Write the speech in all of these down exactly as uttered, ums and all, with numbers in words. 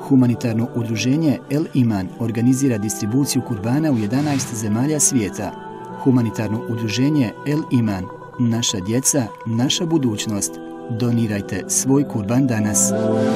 Humanitarno udruženje El Iman organizira distribuciju kurbana u jedanaest zemalja svijeta. Humanitarno udruženje El Iman, naša djeca, naša budućnost. Donirajte svoj kurban danas.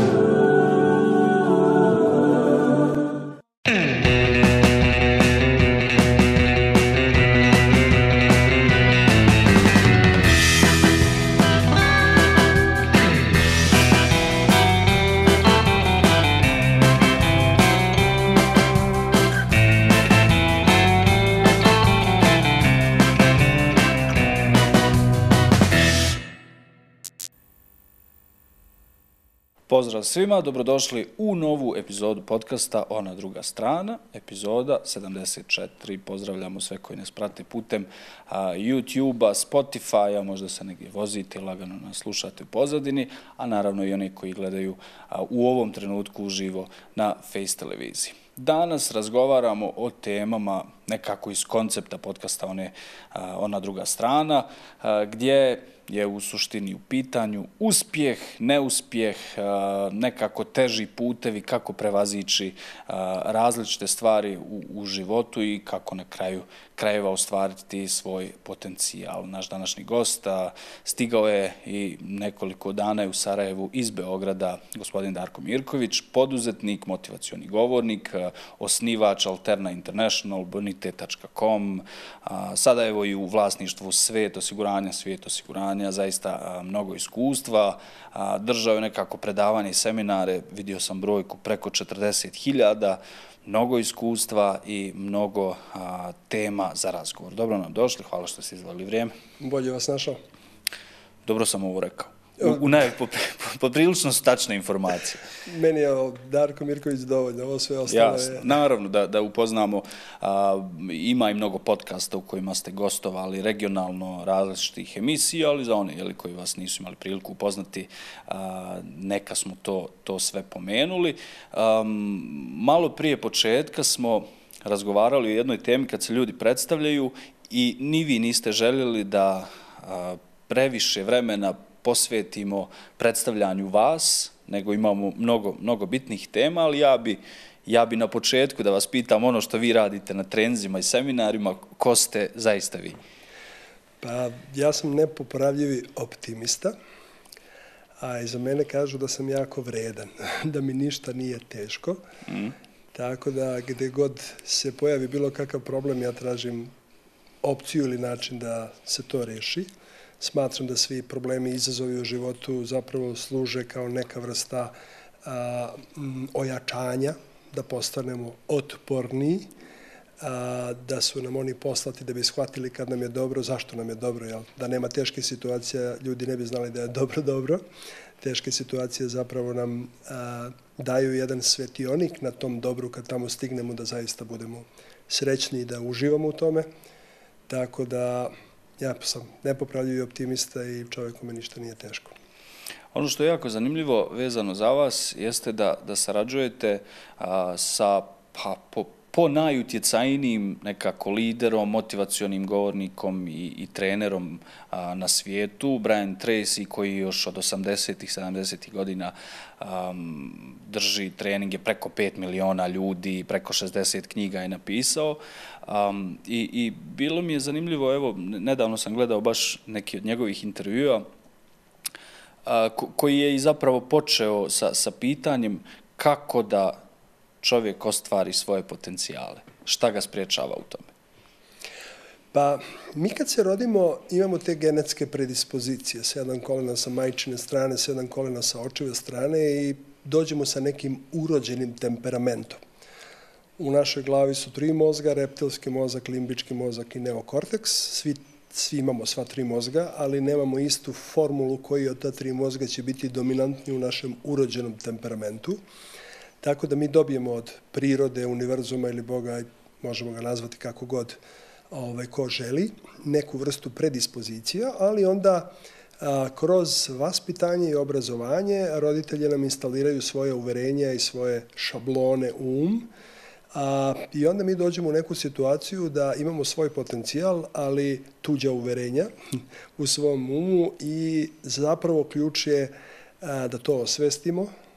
Pozdrav svima, dobrodošli u novu epizodu podcasta Ona druga strana, epizoda sedamdeset četiri. Pozdravljamo sve koji nas prate putem a, YouTube-a, Spotify-a, možda se negdje vozite, lagano nas slušate u pozadini, a naravno i oni koji gledaju a, u ovom trenutku uživo na Face televiziji. Danas razgovaramo o temama nekako iz koncepta podcasta one, a, Ona druga strana, a, gdje je u suštini u pitanju uspjeh, neuspjeh, nekako teži putevi kako prevazići različite stvari u, u životu i kako na kraju krajeva ostvariti svoj potencijal. Naš današnji gost stigao je i nekoliko dana je u Sarajevu iz Beograda gospodin Darko Mirković, poduzetnik, motivacioni govornik, osnivač Alterna International, bonitet tačka com, sada evo i u vlasništvu Svet osiguranja, Svijet osiguranja, zaista mnogo iskustva, držao je nekako predavanje i seminare, vidio sam brojku preko četrdeset hiljada, mnogo iskustva i mnogo a, tema za razgovor. Dobro nam došli, hvala što ste izdvojili vrijeme. Bolje vas našao. Dobro sam ovo rekao. U, u naj, po, poprilično su tačne informacije. Meni je Darko Mirković dovoljno, ovo sve ostalo Jasno, je... naravno da, da upoznamo, a, ima i mnogo podcasta u kojima ste gostovali regionalno različitih emisija, ali za one jeli, koji vas nisu imali priliku upoznati, a, neka smo to, to sve pomenuli. A, malo prije početka smo razgovarali o jednoj temi kad se ljudi predstavljaju i ni vi niste željeli da a, previše vremena posvetimo predstavljanju vas, nego imamo mnogo, mnogo bitnih tema, ali ja bi, ja bi na početku da vas pitam ono što vi radite na treninzima i seminarima, ko ste zaista vi? Pa ja sam nepopravljivi optimista, a iza mene kažu da sam jako vredan, da mi ništa nije teško, mm. tako da gdje god se pojavi bilo kakav problem, ja tražim opciju ili način da se to riješi. Smatram da svi problemi i izazovi u životu zapravo služe kao neka vrsta a, m, ojačanja, da postanemo otporniji, a, da su nam oni poslati da bi shvatili kad nam je dobro, zašto nam je dobro. Jel? Da nema teške situacije, ljudi ne bi znali da je dobro dobro. Teške situacije zapravo nam a, daju jedan svetionik na tom dobru kad tamo stignemo da zaista budemo srećni i da uživamo u tome. Tako da... Ja sam nepopravljivi optimista i čovjeku ništa nije teško. Ono što je jako zanimljivo vezano za vas jeste da, da sarađujete a, sa pa, po, po najutjecajnijim nekako liderom, motivacionim govornikom i, i trenerom a, na svijetu. Brian Tracy koji još od osamdesetih, sedamdesetih godina a, drži treninge, preko pet miliona ljudi, preko šezdeset knjiga je napisao. Um, i, I bilo mi je zanimljivo, evo, nedavno sam gledao baš neki od njegovih intervjua, a, ko, koji je i zapravo počeo sa, sa pitanjem kako da čovjek ostvari svoje potencijale. Šta ga spriječava u tome? Pa, mi kad se rodimo imamo te genetske predispozicije, sedam kolena sa majčine strane, sedam kolena sa očeve strane i dođemo sa nekim urođenim temperamentom. U našoj glavi su tri mozga, reptilski mozak, limbički mozak i neokorteks. Svi, svi imamo sva tri mozga, ali nemamo istu formulu koji od ta tri mozga će biti dominantni u našem urođenom temperamentu. Tako da mi dobijemo od prirode, univerzuma ili Boga, možemo ga nazvati kako god ovaj, ko želi, neku vrstu predispozicija, ali onda a, kroz vaspitanje i obrazovanje roditelji nam instaliraju svoje uverenja i svoje šablone u um, A, I onda mi dođemo u neku situaciju da imamo svoj potencijal, ali tuđa uverenja u svom umu i zapravo ključ je a, da to osvestimo,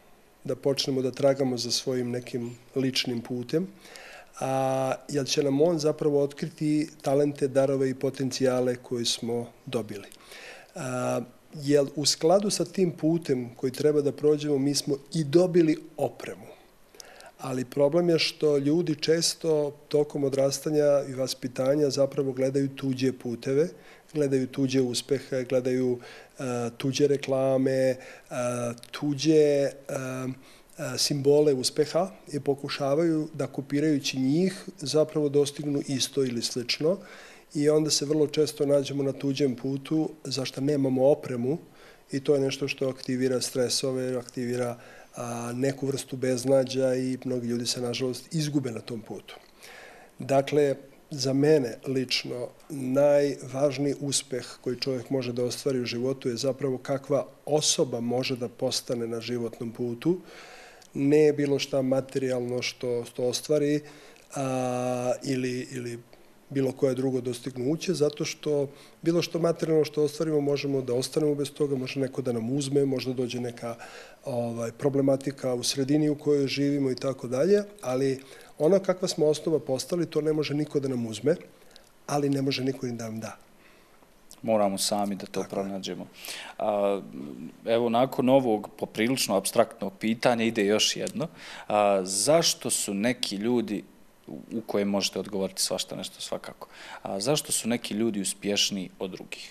da počnemo da tragamo za svojim nekim ličnim putem, a, jer će nam on zapravo otkriti talente, darove i potencijale koje smo dobili. A, jer u skladu sa tim putem koji treba da prođemo, mi smo i dobili opremu. Ali problem je što ljudi često tokom odrastanja i vaspitanja zapravo gledaju tuđe puteve, gledaju tuđe uspehe, gledaju uh, tuđe reklame, uh, tuđe uh, uh, simbole uspeha i pokušavaju da kopirajući njih zapravo dostignu isto ili slično. I onda se vrlo često nađemo na tuđem putu zašto nemamo opremu i to je nešto što aktivira stresove, aktivira a, neku vrstu beznađa i mnogi ljudi se, nažalost, izgube na tom putu. Dakle, za mene lično najvažniji uspeh koji čovjek može da ostvari u životu je zapravo kakva osoba može da postane na životnom putu, ne bilo šta materijalno što, što ostvari a, ili, ili bilo koje drugo dostignuće, zato što bilo što materijalno što ostvarimo možemo da ostanemo bez toga, može neko da nam uzme, možda dođe neka ovaj, problematika u sredini u kojoj živimo i tako dalje, ali ono kakva smo osnova postali, to ne može niko da nam uzme, ali ne može niko ni da nam da. Moramo sami da to pronađemo. A, evo, nakon ovog poprilično apstraktnog pitanja ide još jedno. A, zašto su neki ljudi, u kojem možete odgovoriti svašta nešto svakako, a zašto su neki ljudi uspješniji od drugih?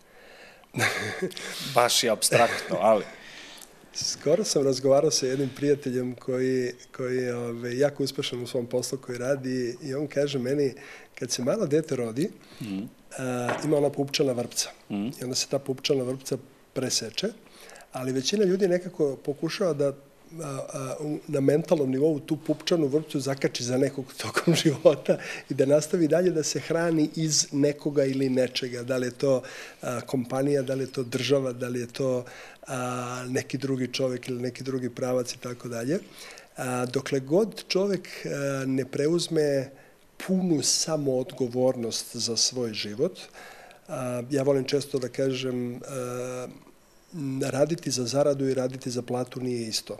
Baš je apstraktno, ali... Skoro sam razgovarao sa jednim prijateljem koji, koji je ove, jako uspešan u svom poslu koji radi i on kaže meni, kad se malo dete rodi, mm. a, ima ona pupčana vrpca. Mm. I onda se ta pupčana vrpca preseče, ali većina ljudi nekako pokušava da a, a, na mentalnom nivou tu pupčanu vrpcu zakači za nekog tokom života i da nastavi dalje da se hrani iz nekoga ili nečega. Da li je to a, kompanija, da li je to država, da li je to a, neki drugi čovjek ili neki drugi pravac i tako dalje. Dokle god čovjek a, ne preuzme punu samoodgovornost za svoj život, a, ja volim često da kažem a, raditi za zaradu i raditi za platu nije isto.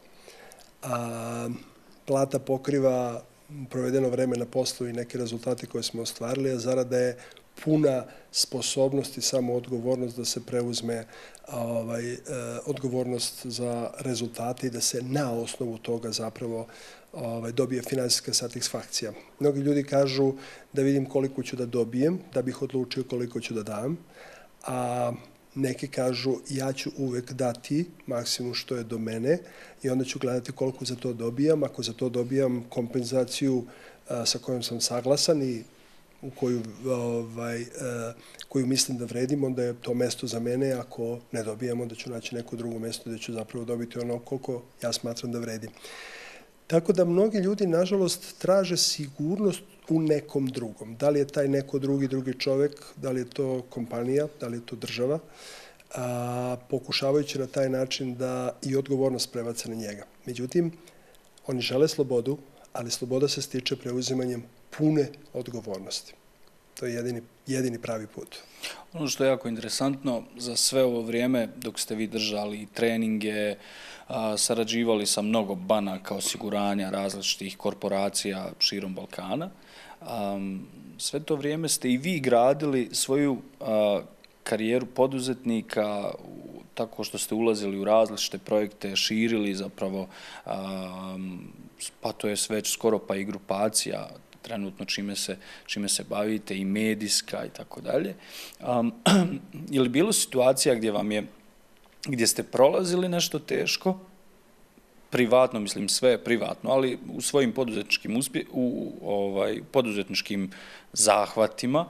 A, plata pokriva provedeno vreme na poslu i neke rezultate koje smo ostvarili, a zarada je puna sposobnost i samo odgovornost da se preuzme ovaj, eh, odgovornost za rezultate i da se na osnovu toga zapravo ovaj, dobije finansijska satisfakcija. Mnogi ljudi kažu da vidim koliko ću da dobijem, da bih odlučio koliko ću da dam, a neki kažu ja ću uvek dati maksimum što je do mene i onda ću gledati koliko za to dobijam. Ako za to dobijam kompenzaciju a, sa kojom sam saglasan i u koju, ovaj, a, koju mislim da vredim, onda je to mesto za mene. Ako ne dobijam, onda ću naći neko drugo mesto gdje ću zapravo dobiti ono koliko ja smatram da vredim. Tako da mnogi ljudi, nažalost, traže sigurnost u nekom drugom. Da li je taj neko drugi, drugi čovjek, da li je to kompanija, da li je to država, a, pokušavajući na taj način da i odgovornost prebace na njega. Međutim, oni žele slobodu, ali sloboda se stiče preuzimanjem pune odgovornosti. To je jedini, jedini pravi put. Ono što je jako interesantno, za sve ovo vrijeme dok ste vi držali treninge, a, sarađivali sa mnogo banaka, osiguranja, različitih korporacija širom Balkana, a, sve to vrijeme ste i vi gradili svoju a, karijeru poduzetnika tako što ste ulazili u različite projekte, širili zapravo, a, pa to je već skoro pa i grupacija, trenutno čime se, čime se bavite, i medijska i tako dalje. Je li bilo situacija gdje vam je, gdje ste prolazili nešto teško, privatno, mislim sve privatno, ali u svojim poduzetničkim, uspje, u, ovaj, poduzetničkim zahvatima,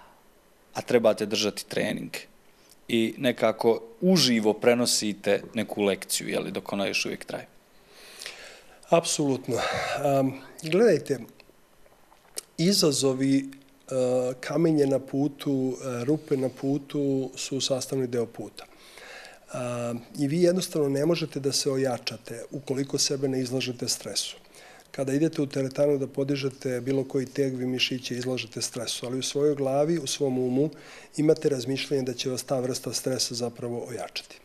a trebate držati trening i nekako uživo prenosite neku lekciju, je li, dok ona još uvijek traje? Apsolutno. Um, gledajte, izazovi, uh, kamenje na putu, uh, rupe na putu su sastavni deo puta. Uh, I vi jednostavno ne možete da se ojačate ukoliko sebe ne izlažete stresu. Kada idete u teretanu da podižete bilo koji teg, vi mišiće izlažete stresu, ali u svojoj glavi, u svom umu imate razmišljanje da će vas ta vrsta stresa zapravo ojačati.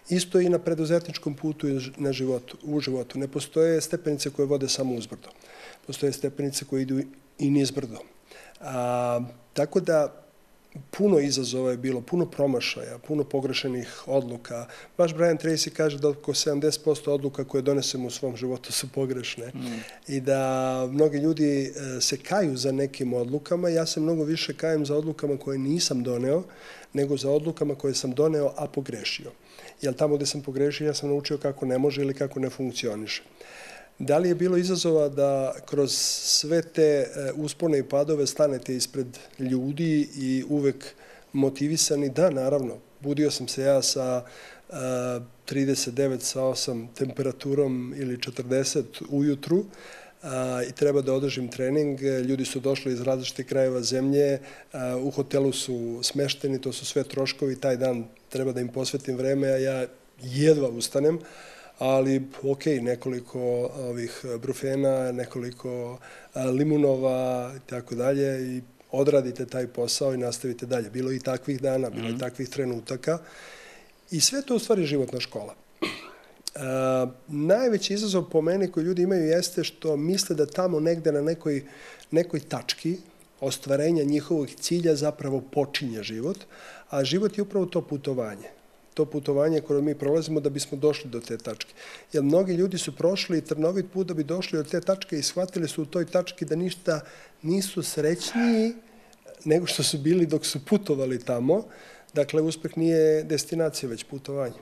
Isto i na preduzetničkom putu i na životu, u životu. Ne postoje stepenice koje vode samo uzbrdo. Postoje stepenice koje idu i nizbrdo. A, tako da puno izazova je bilo, puno promašaja, puno pogrešenih odluka. Baš Brian Tracy kaže da oko sedamdeset posto odluka koje donesemo u svom životu su pogrešne mm. i da mnogi ljudi se kaju za nekim odlukama. Ja se mnogo više kajem za odlukama koje nisam doneo nego za odlukama koje sam doneo, a pogrešio. Jer tamo gde sam pogrešio, ja sam naučio kako ne može ili kako ne funkcioniše. Da li je bilo izazova da kroz sve te uspone i padove stanete ispred ljudi i uvek motivisani? Da, naravno. Budio sam se ja sa trideset devet sa osam temperaturom ili četrdeset ujutru i treba da održim trening. Ljudi su došli iz različitih krajeva zemlje, u hotelu su smešteni, to su sve troškovi, taj dan treba da im posvetim vreme, a ja jedva ustanem. Ali, ok, nekoliko ovih brufena, nekoliko limunova i tako dalje i odradite taj posao i nastavite dalje. Bilo je i takvih dana, bilo je i takvih trenutaka i sve to u stvari životna škola. Uh, najveći izazov po meni koji ljudi imaju jeste što misle da tamo negde na nekoj, nekoj tački ostvarenja njihovog cilja zapravo počinje život, a život je upravo to putovanje. To putovanje koje mi prolazimo da bismo došli do te tačke. Jer mnogi ljudi su prošli trnovit put da bi došli do te tačke i shvatili su u toj tački da ništa nisu srećniji nego što su bili dok su putovali tamo. Dakle, uspeh nije destinacija, već putovanje.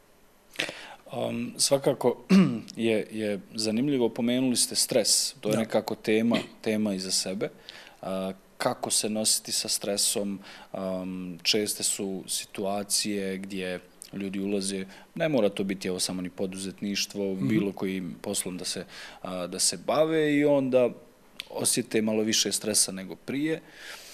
Um, svakako je, je zanimljivo, pomenuli ste stres. To je da. nekako tema, tema iza sebe. Uh, kako se nositi sa stresom, um, česte su situacije gdje ljudi ulaze, ne mora to biti evo samo ni poduzetništvo, mm-hmm. bilo kojim poslom da se, a, da se bave i onda osjete malo više stresa nego prije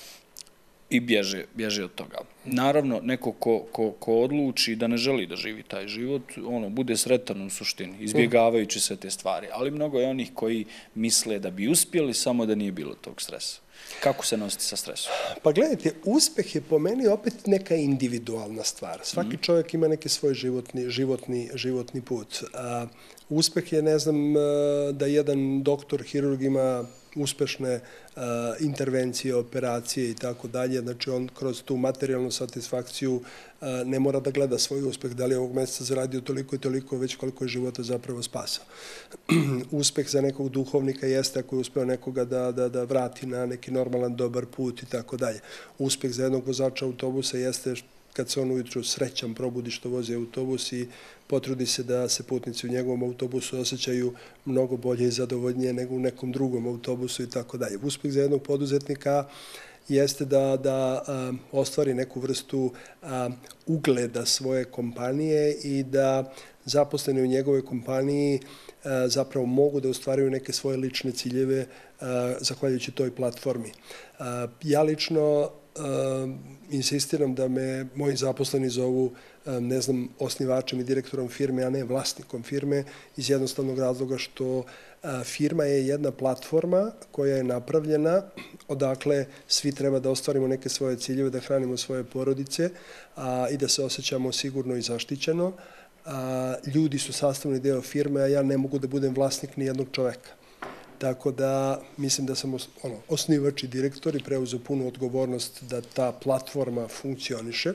i bježe, bježe od toga. Naravno, neko ko, ko, ko odluči da ne želi da živi taj život, ono, bude sretan u suštini, izbjegavajući sve te stvari, ali mnogo je onih koji misle da bi uspjeli samo da nije bilo tog stresa. Kako se nositi sa stresom? Pa gledajte, uspeh je po meni opet neka individualna stvar. Svaki mm. čovjek ima neki svoj životni, životni, životni put. A, uspeh je, ne znam, da jedan doktor, hirurg ima uspešne a, intervencije, operacije i tako dalje. Znači, on kroz tu materijalnu satisfakciju a, ne mora da gleda svoj uspeh, da li je ovog mjeseca zaradio toliko i toliko, već koliko je života zapravo spasao. Uspeh za nekog duhovnika jeste ako je uspeo nekoga da, da, da vrati na neki normalan, dobar put i tako dalje. Uspeh za jednog vozača autobusa jeste kad se on ujutru srećan probudi što vozi autobus i potrudi se da se putnici u njegovom autobusu osjećaju mnogo bolje i zadovoljnije nego u nekom drugom autobusu i tako dalje. Uspeh za jednog poduzetnika jeste da, da um, ostvari neku vrstu um, ugleda svoje kompanije i da zaposleni u njegovoj kompaniji uh, zapravo mogu da ostvaruju neke svoje lične ciljeve uh, zahvaljujući toj platformi. Uh, ja lično Uh, insistiram da me moji zaposleni zovu, um, ne znam, osnivačem i direktorom firme, a ne vlasnikom firme, iz jednostavnog razloga što uh, firma je jedna platforma koja je napravljena, odakle svi treba da ostvarimo neke svoje ciljeve, da hranimo svoje porodice a, i da se osjećamo sigurno i zaštićeno. A, ljudi su sastavni deo firme, a ja ne mogu da budem vlasnik ni jednog čoveka. Tako da mislim da sam ono, osnivač i direktor i preuzeo punu odgovornost da ta platforma funkcioniše.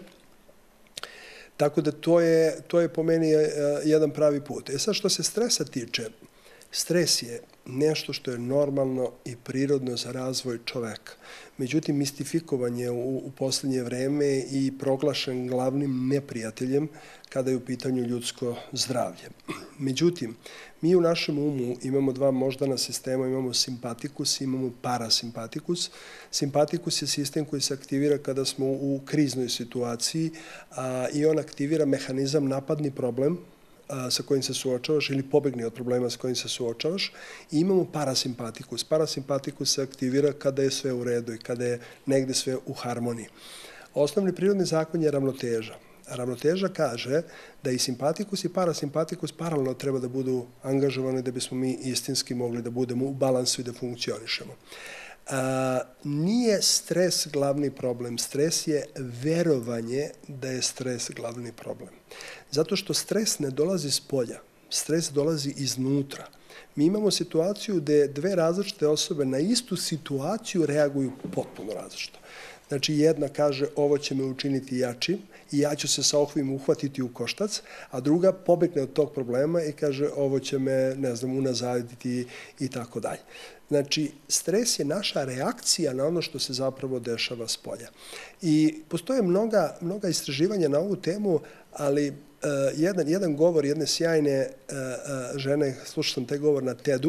Tako da to je, to je po meni jedan pravi put. E sad što se stresa tiče, stres je nešto što je normalno i prirodno za razvoj čoveka. Međutim, mistifikovan je u, u posljednje vreme i proglašen glavnim neprijateljem kada je u pitanju ljudsko zdravlje. Međutim, mi u našem umu imamo dva moždana sistema, imamo simpatikus i imamo parasimpatikus. Simpatikus je sistem koji se aktivira kada smo u kriznoj situaciji a, i on aktivira mehanizam napadni problem sa kojim se suočavaš ili pobegni od problema sa kojim se suočavaš i imamo parasimpatikus. Parasimpatikus se aktivira kada je sve u redu i kada je negde sve u harmoniji. Osnovni prirodni zakon je ravnoteža. Ravnoteža kaže da i simpatikus i parasimpatikus paralelno treba da budu angažovani da bismo mi istinski mogli da budemo u balansu i da funkcionišemo. A, nije stres glavni problem. Stres je verovanje da je stres glavni problem. Zato što stres ne dolazi s polja. Stres dolazi iznutra. Mi imamo situaciju gde dve različite osobe na istu situaciju reaguju potpuno različito. Znači, jedna kaže ovo će me učiniti jačim i ja ću se sa ovim uhvatiti u koštac, a druga pobegne od tog problema i kaže ovo će me, ne znam, unazaditi i tako dalje. Znači, stres je naša reakcija na ono što se zapravo dešava s polja. I postoje mnoga, mnoga istraživanja na ovu temu, ali uh, jedan, jedan govor jedne sjajne uh, uh, žene, slušao sam taj govor na TED-u,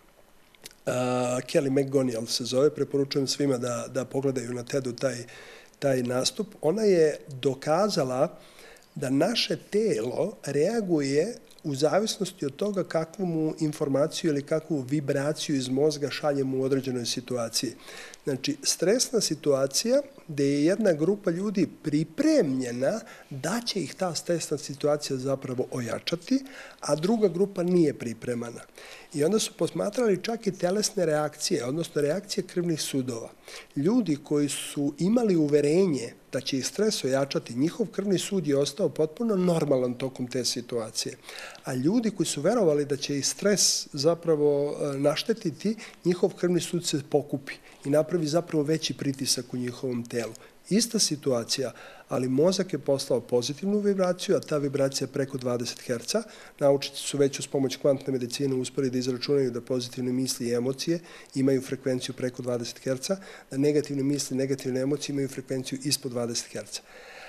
uh, Kelly McGonigal se zove, preporučujem svima da, da pogledaju na TED-u taj, taj nastup. Ona je dokazala da naše telo reaguje u zavisnosti od toga kakvu mu informaciju ili kakvu vibraciju iz mozga šaljemo u određenoj situaciji. Znači, stresna situacija gde je jedna grupa ljudi pripremljena da će ih ta stresna situacija zapravo ojačati, a druga grupa nije pripremana. I onda su posmatrali čak i telesne reakcije, odnosno reakcije krvnih sudova. Ljudi koji su imali uverenje da će ih stres ojačati, njihov krvni sud je ostao potpuno normalan tokom te situacije. A ljudi koji su verovali da će ih stres zapravo naštetiti, njihov krvni sud se pokupi i napravi zapravo veći pritisak u njihovom telu. Ista situacija, ali mozak je poslao pozitivnu vibraciju, a ta vibracija je preko dvadeset herca. Naučnici su već uz pomoć kvantne medicine uspeli da izračunaju da pozitivne misli i emocije imaju frekvenciju preko dvadeset herca, da negativne misli i negativne emocije imaju frekvenciju ispod dvadeset herca.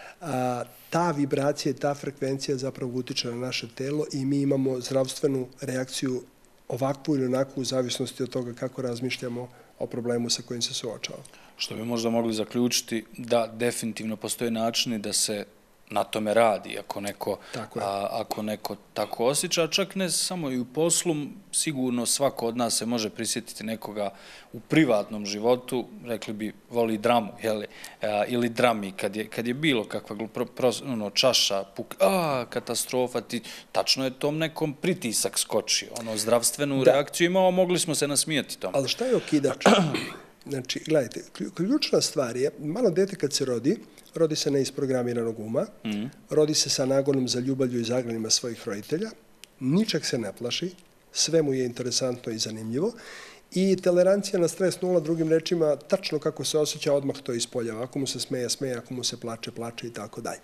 A, ta vibracija i ta frekvencija zapravo utiče na naše telo i mi imamo zdravstvenu reakciju ovakvu ili onakvu u zavisnosti od toga kako razmišljamo o problemu sa kojim se suočava. Što bi možda mogli zaključiti da definitivno postoje načini da se na tome radi, ako neko tako, a, ako neko tako osjeća, čak ne samo i u poslu, sigurno svako od nas se može prisjetiti nekoga u privatnom životu, rekli bi, voli dramu, jeli, a, ili drami, kad je, kad je bilo kakva pro, pro, ono, čaša, puk, a, katastrofa, ti, tačno je tom nekom pritisak skočio, ono, zdravstvenu da. reakciju imao, mogli smo se nasmijati tom. Ali šta je okidač? Znači, gledajte, ključna stvar je, malo dete kad se rodi, rodi se neisprogramiranog uma, mm. rodi se sa nagonom za ljubavlju i zagranima svojih roditelja, ničeg se ne plaši, sve mu je interesantno i zanimljivo i tolerancija na stres nula, drugim rečima, tačno kako se osjeća, odmah to ispoljava. Ako mu se smeje, smeje, ako mu se plače, plače i tako dalje.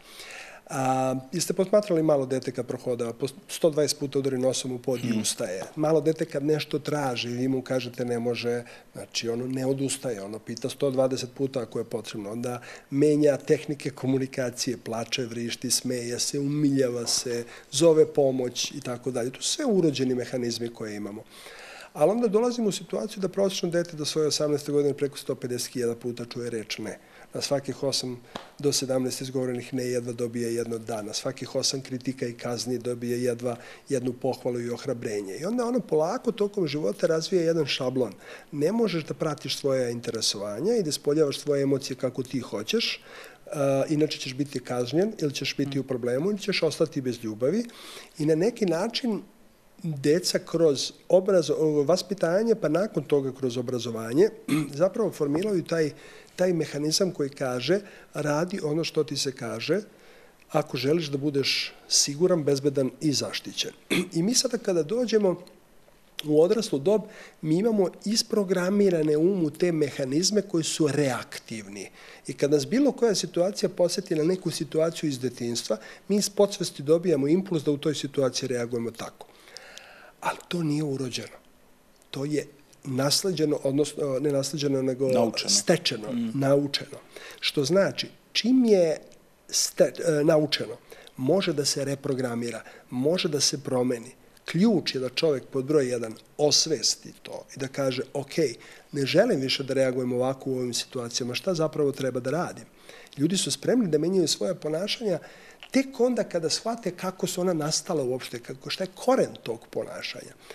A, jeste posmatrali malo dete kad prohodava, po sto dvadeset puta udari nosom u pod i ustaje. Malo dete kad nešto traži, vi mu kažete ne može, znači ono ne odustaje, ono pita sto dvadeset puta ako je potrebno. Onda menja tehnike komunikacije, plače, vrišti, smeje se, umiljava se, zove pomoć i tako dalje. To su sve urođeni mehanizmi koje imamo. Ali onda dolazimo u situaciju da prosječno dete do svoje osamnaeste godine preko sto pedeset hiljada puta čuje reč ne. Na svakih osam do sedamnaest izgovorenih ne jedva dobije jedno da. Na svakih osam kritika i kazni dobije jedva jednu pohvalu i ohrabrenje. I onda ono polako tokom života razvija jedan šablon. Ne možeš da pratiš svoje interesovanja i da spoljavaš svoje emocije kako ti hoćeš, uh, inače ćeš biti kažnjen ili ćeš biti u problemu ili ćeš ostati bez ljubavi. I na neki način deca kroz obrazo, vaspitanje, pa nakon toga kroz obrazovanje, zapravo formiraju taj, taj mehanizam koji kaže radi ono što ti se kaže ako želiš da budeš siguran, bezbedan i zaštićen. I mi sada kada dođemo u odraslu dob, mi imamo isprogramirane umu te mehanizme koji su reaktivni. I kad nas bilo koja situacija posjeti na neku situaciju iz detinjstva, mi iz podsvesti dobijamo impuls da u toj situaciji reagujemo tako. Ali to nije urođeno. To je nasleđeno, odnosno ne nasleđeno, nego naučeno. stečeno, mm. naučeno. Što znači, čim je ste, e, naučeno, može da se reprogramira, može da se promeni. Ključ je da čovjek pod broj jedan osvesti to i da kaže, ok, ne želim više da reagujem ovako u ovim situacijama, šta zapravo treba da radim? Ljudi su spremni da menjaju svoje ponašanja tek onda kada shvate kako su ona nastala uopšte, kako, šta je koren tog ponašanja.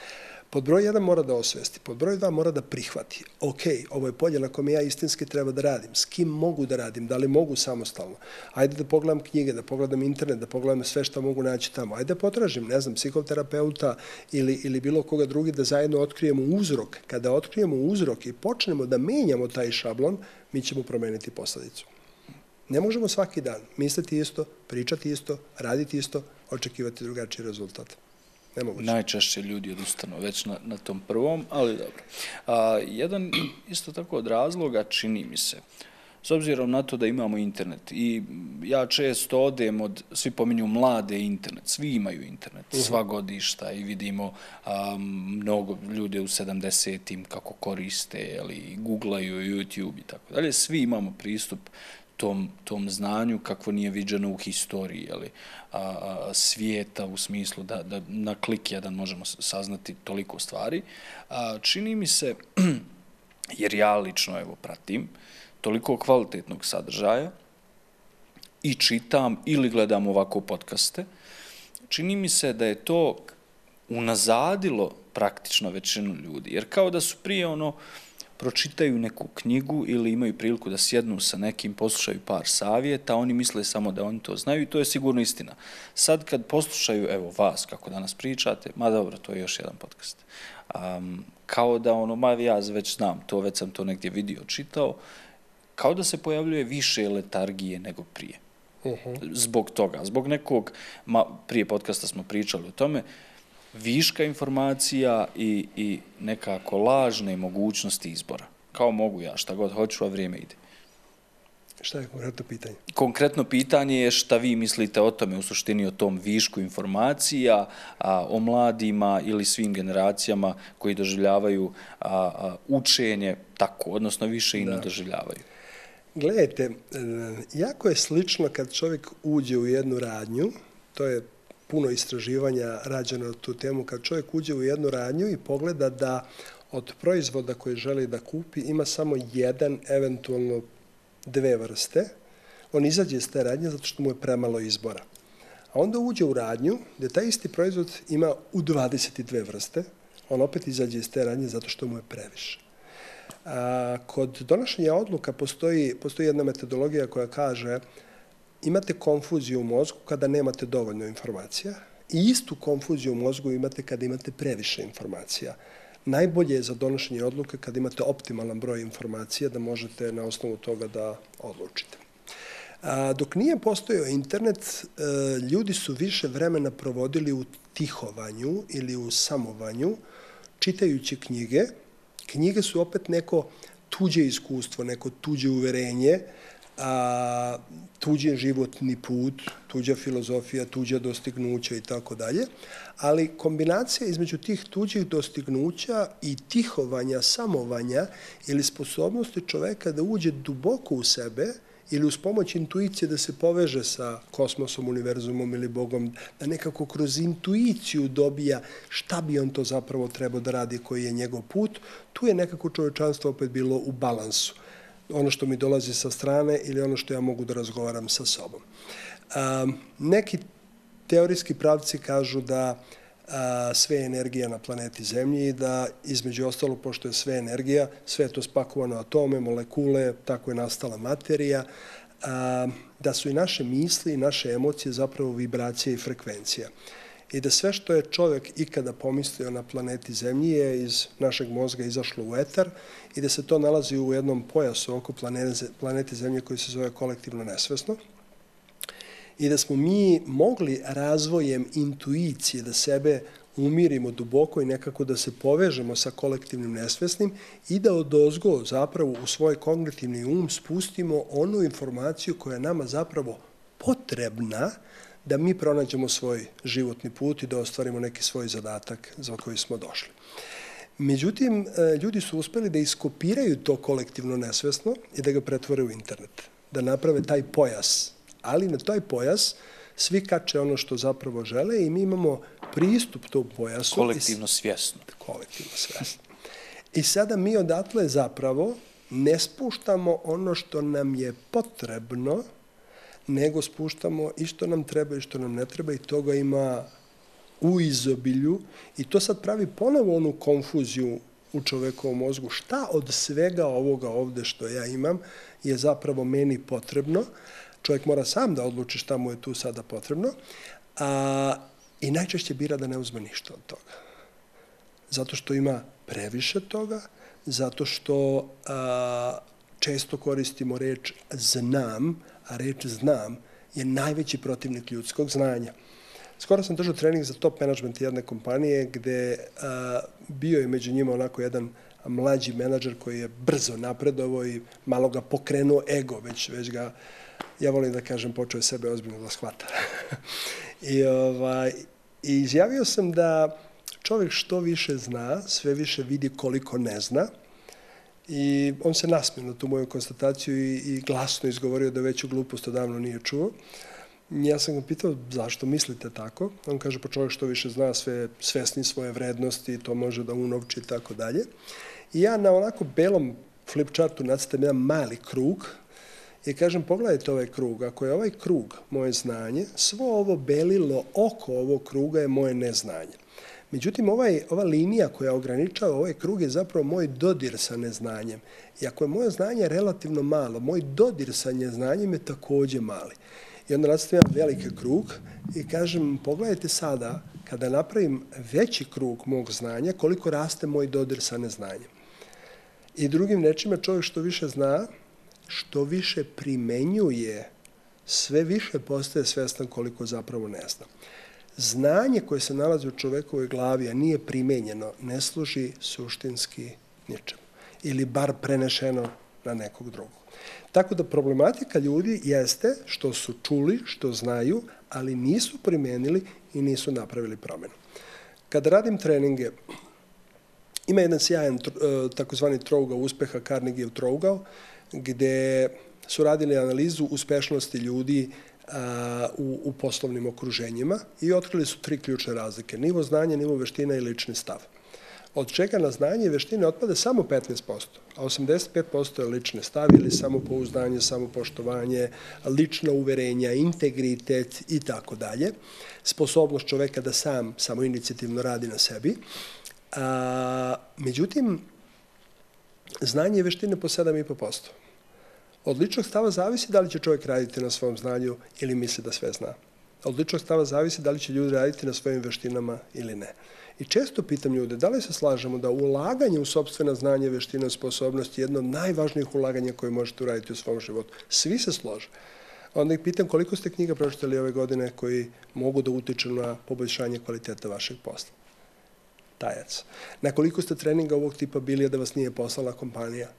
Pod broj jedan mora da osvesti, pod broj dva mora da prihvati. Ok, ovo je polje na kome ja istinski treba da radim. S kim mogu da radim? Da li mogu samostalno? Ajde da pogledam knjige, da pogledam internet, da pogledam sve što mogu naći tamo. Ajde da potražim, ne znam, psihoterapeuta ili, ili bilo koga drugi da zajedno otkrijemo uzrok. Kada otkrijemo uzrok i počnemo da menjamo taj šablon, mi ćemo promeniti posledicu. Ne možemo svaki dan misliti isto, pričati isto, raditi isto, očekivati drugačiji rezultat. Nemoguće. Najčešće ljudi odustanu već na, na tom prvom, ali dobro. A, jedan isto tako od razloga čini mi se, s obzirom na to da imamo internet i ja često odem od, svi pominju mlade internet, svi imaju internet, uh-huh. sva godišta i vidimo a, mnogo ljude u sedamdesetim kako koriste, ali googlaju YouTube i tako dalje, svi imamo pristup Tom, tom znanju kakvo nije viđeno u historiji, jeli, a, a, svijeta u smislu da, da na klik jedan možemo saznati toliko stvari. A, čini mi se, jer ja lično evo pratim, toliko kvalitetnog sadržaja i čitam ili gledam ovako podcaste, čini mi se da je to unazadilo praktično većinu ljudi. Jer kao da su prije ono, pročitaju neku knjigu ili imaju priliku da sjednu sa nekim, poslušaju par savjeta, oni misle samo da oni to znaju i to je sigurno istina. Sad kad poslušaju, evo vas, kako danas pričate, ma dobro, to je još jedan podcast, um, kao da ono, ma ja već znam, to već sam to negdje vidio, čitao, kao da se pojavljuje više letargije nego prije. Uh-huh. Zbog toga, zbog nekog, ma, prije podcasta smo pričali o tome, viška informacija i, i nekako lažne mogućnosti izbora. Kao mogu ja, šta god hoću, a vrijeme ide. Šta je konkretno pitanje? Konkretno pitanje je šta vi mislite o tome, u suštini o tom višku informacija, a, o mladima ili svim generacijama koji doživljavaju a, a, učenje tako, odnosno više i ne doživljavaju. Gledajte, jako je slično kad čovjek uđe u jednu radnju, to je puno istraživanja rađeno na tu temu, kad čovjek uđe u jednu radnju i pogleda da od proizvoda koje želi da kupi ima samo jedan, eventualno dve vrste, on izađe iz te radnje zato što mu je premalo izbora. A onda uđe u radnju gdje taj isti proizvod ima u dvadeset dve vrste, on opet izađe iz te radnje zato što mu je previše. A, kod donošenja odluka postoji, postoji jedna metodologija koja kaže imate konfuziju u mozgu kada nemate dovoljno informacija i istu konfuziju u mozgu imate kada imate previše informacija. Najbolje je za donošenje odluke kada imate optimalan broj informacija da možete na osnovu toga da odlučite. A, dok nije postojao internet, ljudi su više vremena provodili u tihovanju ili u samovanju, čitajući knjige. Knjige su opet neko tuđe iskustvo, neko tuđe uverenje, a, tuđi životni put, tuđa filozofija, tuđa dostignuća i tako dalje, ali kombinacija između tih tuđih dostignuća i tihovanja, samovanja ili sposobnosti čoveka da uđe duboko u sebe ili uz pomoć intuicije da se poveže sa kosmosom, univerzumom ili Bogom, da nekako kroz intuiciju dobija šta bi on to zapravo trebao da radi, koji je njegov put, tu je nekako čovečanstvo opet bilo u balansu. Ono što mi dolazi sa strane ili ono što ja mogu da razgovaram sa sobom. A, neki teorijski pravci kažu da a, sve je energija na planeti Zemlji i da između ostalo, pošto je sve energija, sve je to spakovano atome, molekule, tako je nastala materija, a, da su i naše misli i naše emocije zapravo vibracija i frekvencija. I da sve što je čovjek ikada pomislio na planeti Zemlji je iz našeg mozga izašlo u etar i da se to nalazi u jednom pojasu oko planete Zemlje koji se zove kolektivno nesvesno. I da smo mi mogli razvojem intuicije da sebe umirimo duboko i nekako da se povežemo sa kolektivnim nesvesnim i da odozgo zapravo u svoj kognitivni um spustimo onu informaciju koja je nama zapravo potrebna da mi pronađemo svoj životni put i da ostvarimo neki svoj zadatak za koji smo došli. Međutim, ljudi su uspeli da iskopiraju to kolektivno nesvesno i da ga pretvore u internet, da naprave taj pojas. Ali na taj pojas svi kače ono što zapravo žele i mi imamo pristup tom pojasu. Kolektivno svjesno. Kolektivno svjesno. I sada mi odatle zapravo ne spuštamo ono što nam je potrebno, nego spuštamo i što nam treba i što nam ne treba i toga ima u izobilju i to sad pravi ponovo onu konfuziju u čovekovom mozgu. Šta od svega ovoga ovde što ja imam je zapravo meni potrebno? Čovjek mora sam da odluči šta mu je tu sada potrebno, a, i najčešće bira da ne uzme ništa od toga. Zato što ima previše toga, zato što a, često koristimo reč znam, a reč znam je najveći protivnik ljudskog znanja. Skoro sam držao trening za top management jedne kompanije gde a, bio je među njima onako jedan mlađi menadžer koji je brzo napredovao i malo ga pokrenuo ego, već, već ga, ja volim da kažem, počeo je sebe ozbiljno da shvata. I, ovaj, I izjavio sam da čovjek što više zna, sve više vidi koliko ne zna. I on se nasmio na tu moju konstataciju i, i glasno izgovorio da veću glupost odavno nije čuo. Ja sam ga pitao zašto mislite tako. On kaže pa čovjek što više zna, sve svesni svoje vrednosti, to može da unovči i tako dalje. I ja na onako belom flipchartu nacrtam jedan mali krug i kažem pogledajte ovaj krug. Ako je ovaj krug moje znanje, svo ovo belilo oko ovog kruga je moje neznanje. Međutim, ovaj, ova linija koja ograničava ovaj krug je zapravo moj dodir sa neznanjem. I ako je moje znanje relativno malo, moj dodir sa neznanjem je takođe mali. I onda nastavim veliki krug i kažem, pogledajte sada, kada napravim veći krug mog znanja, koliko raste moj dodir sa neznanjem. I drugim rečima, čovjek što više zna, što više primenjuje, sve više postaje svestan koliko zapravo ne zna. Znanje koje se nalazi u čovekovoj glavi, a nije primenjeno, ne služi suštinski ničemu. Ili bar prenešeno na nekog drugog. Tako da problematika ljudi jeste što su čuli, što znaju, ali nisu primenili i nisu napravili promenu. Kada radim treninge, ima jedan sjajan takozvani trougao uspeha, Carnegiev trougao, gde su radili analizu uspešnosti ljudi U, u poslovnim okruženjima i otkrili su tri ključne razlike. Nivo znanja, nivo veština i lični stav. Od čega na znanje i veštine otpada samo petnaest posto, a osamdeset pet posto je lični stav ili samopouzdanje, samopoštovanje, lična uverenja, integritet i tako dalje. Sposobnost čoveka da sam samoinicijativno radi na sebi. A, međutim, znanje i veštine po sedam i po posto. Od ličnog stava zavisi da li će čovjek raditi na svom znanju ili misli da sve zna. Od ličnog stava zavisi da li će ljudi raditi na svojim veštinama ili ne. I često pitam ljude, da li se slažemo da ulaganje u sopstvena znanja, veštine i sposobnosti je jedno od najvažnijih ulaganja koje možete uraditi u svom životu. Svi se slože. Onda ih pitam koliko ste knjiga pročitali ove godine koji mogu da utiču na poboljšanje kvaliteta vašeg posla. Tajac. Na koliko ste treninga ovog tipa bili da vas nije poslala kompanija?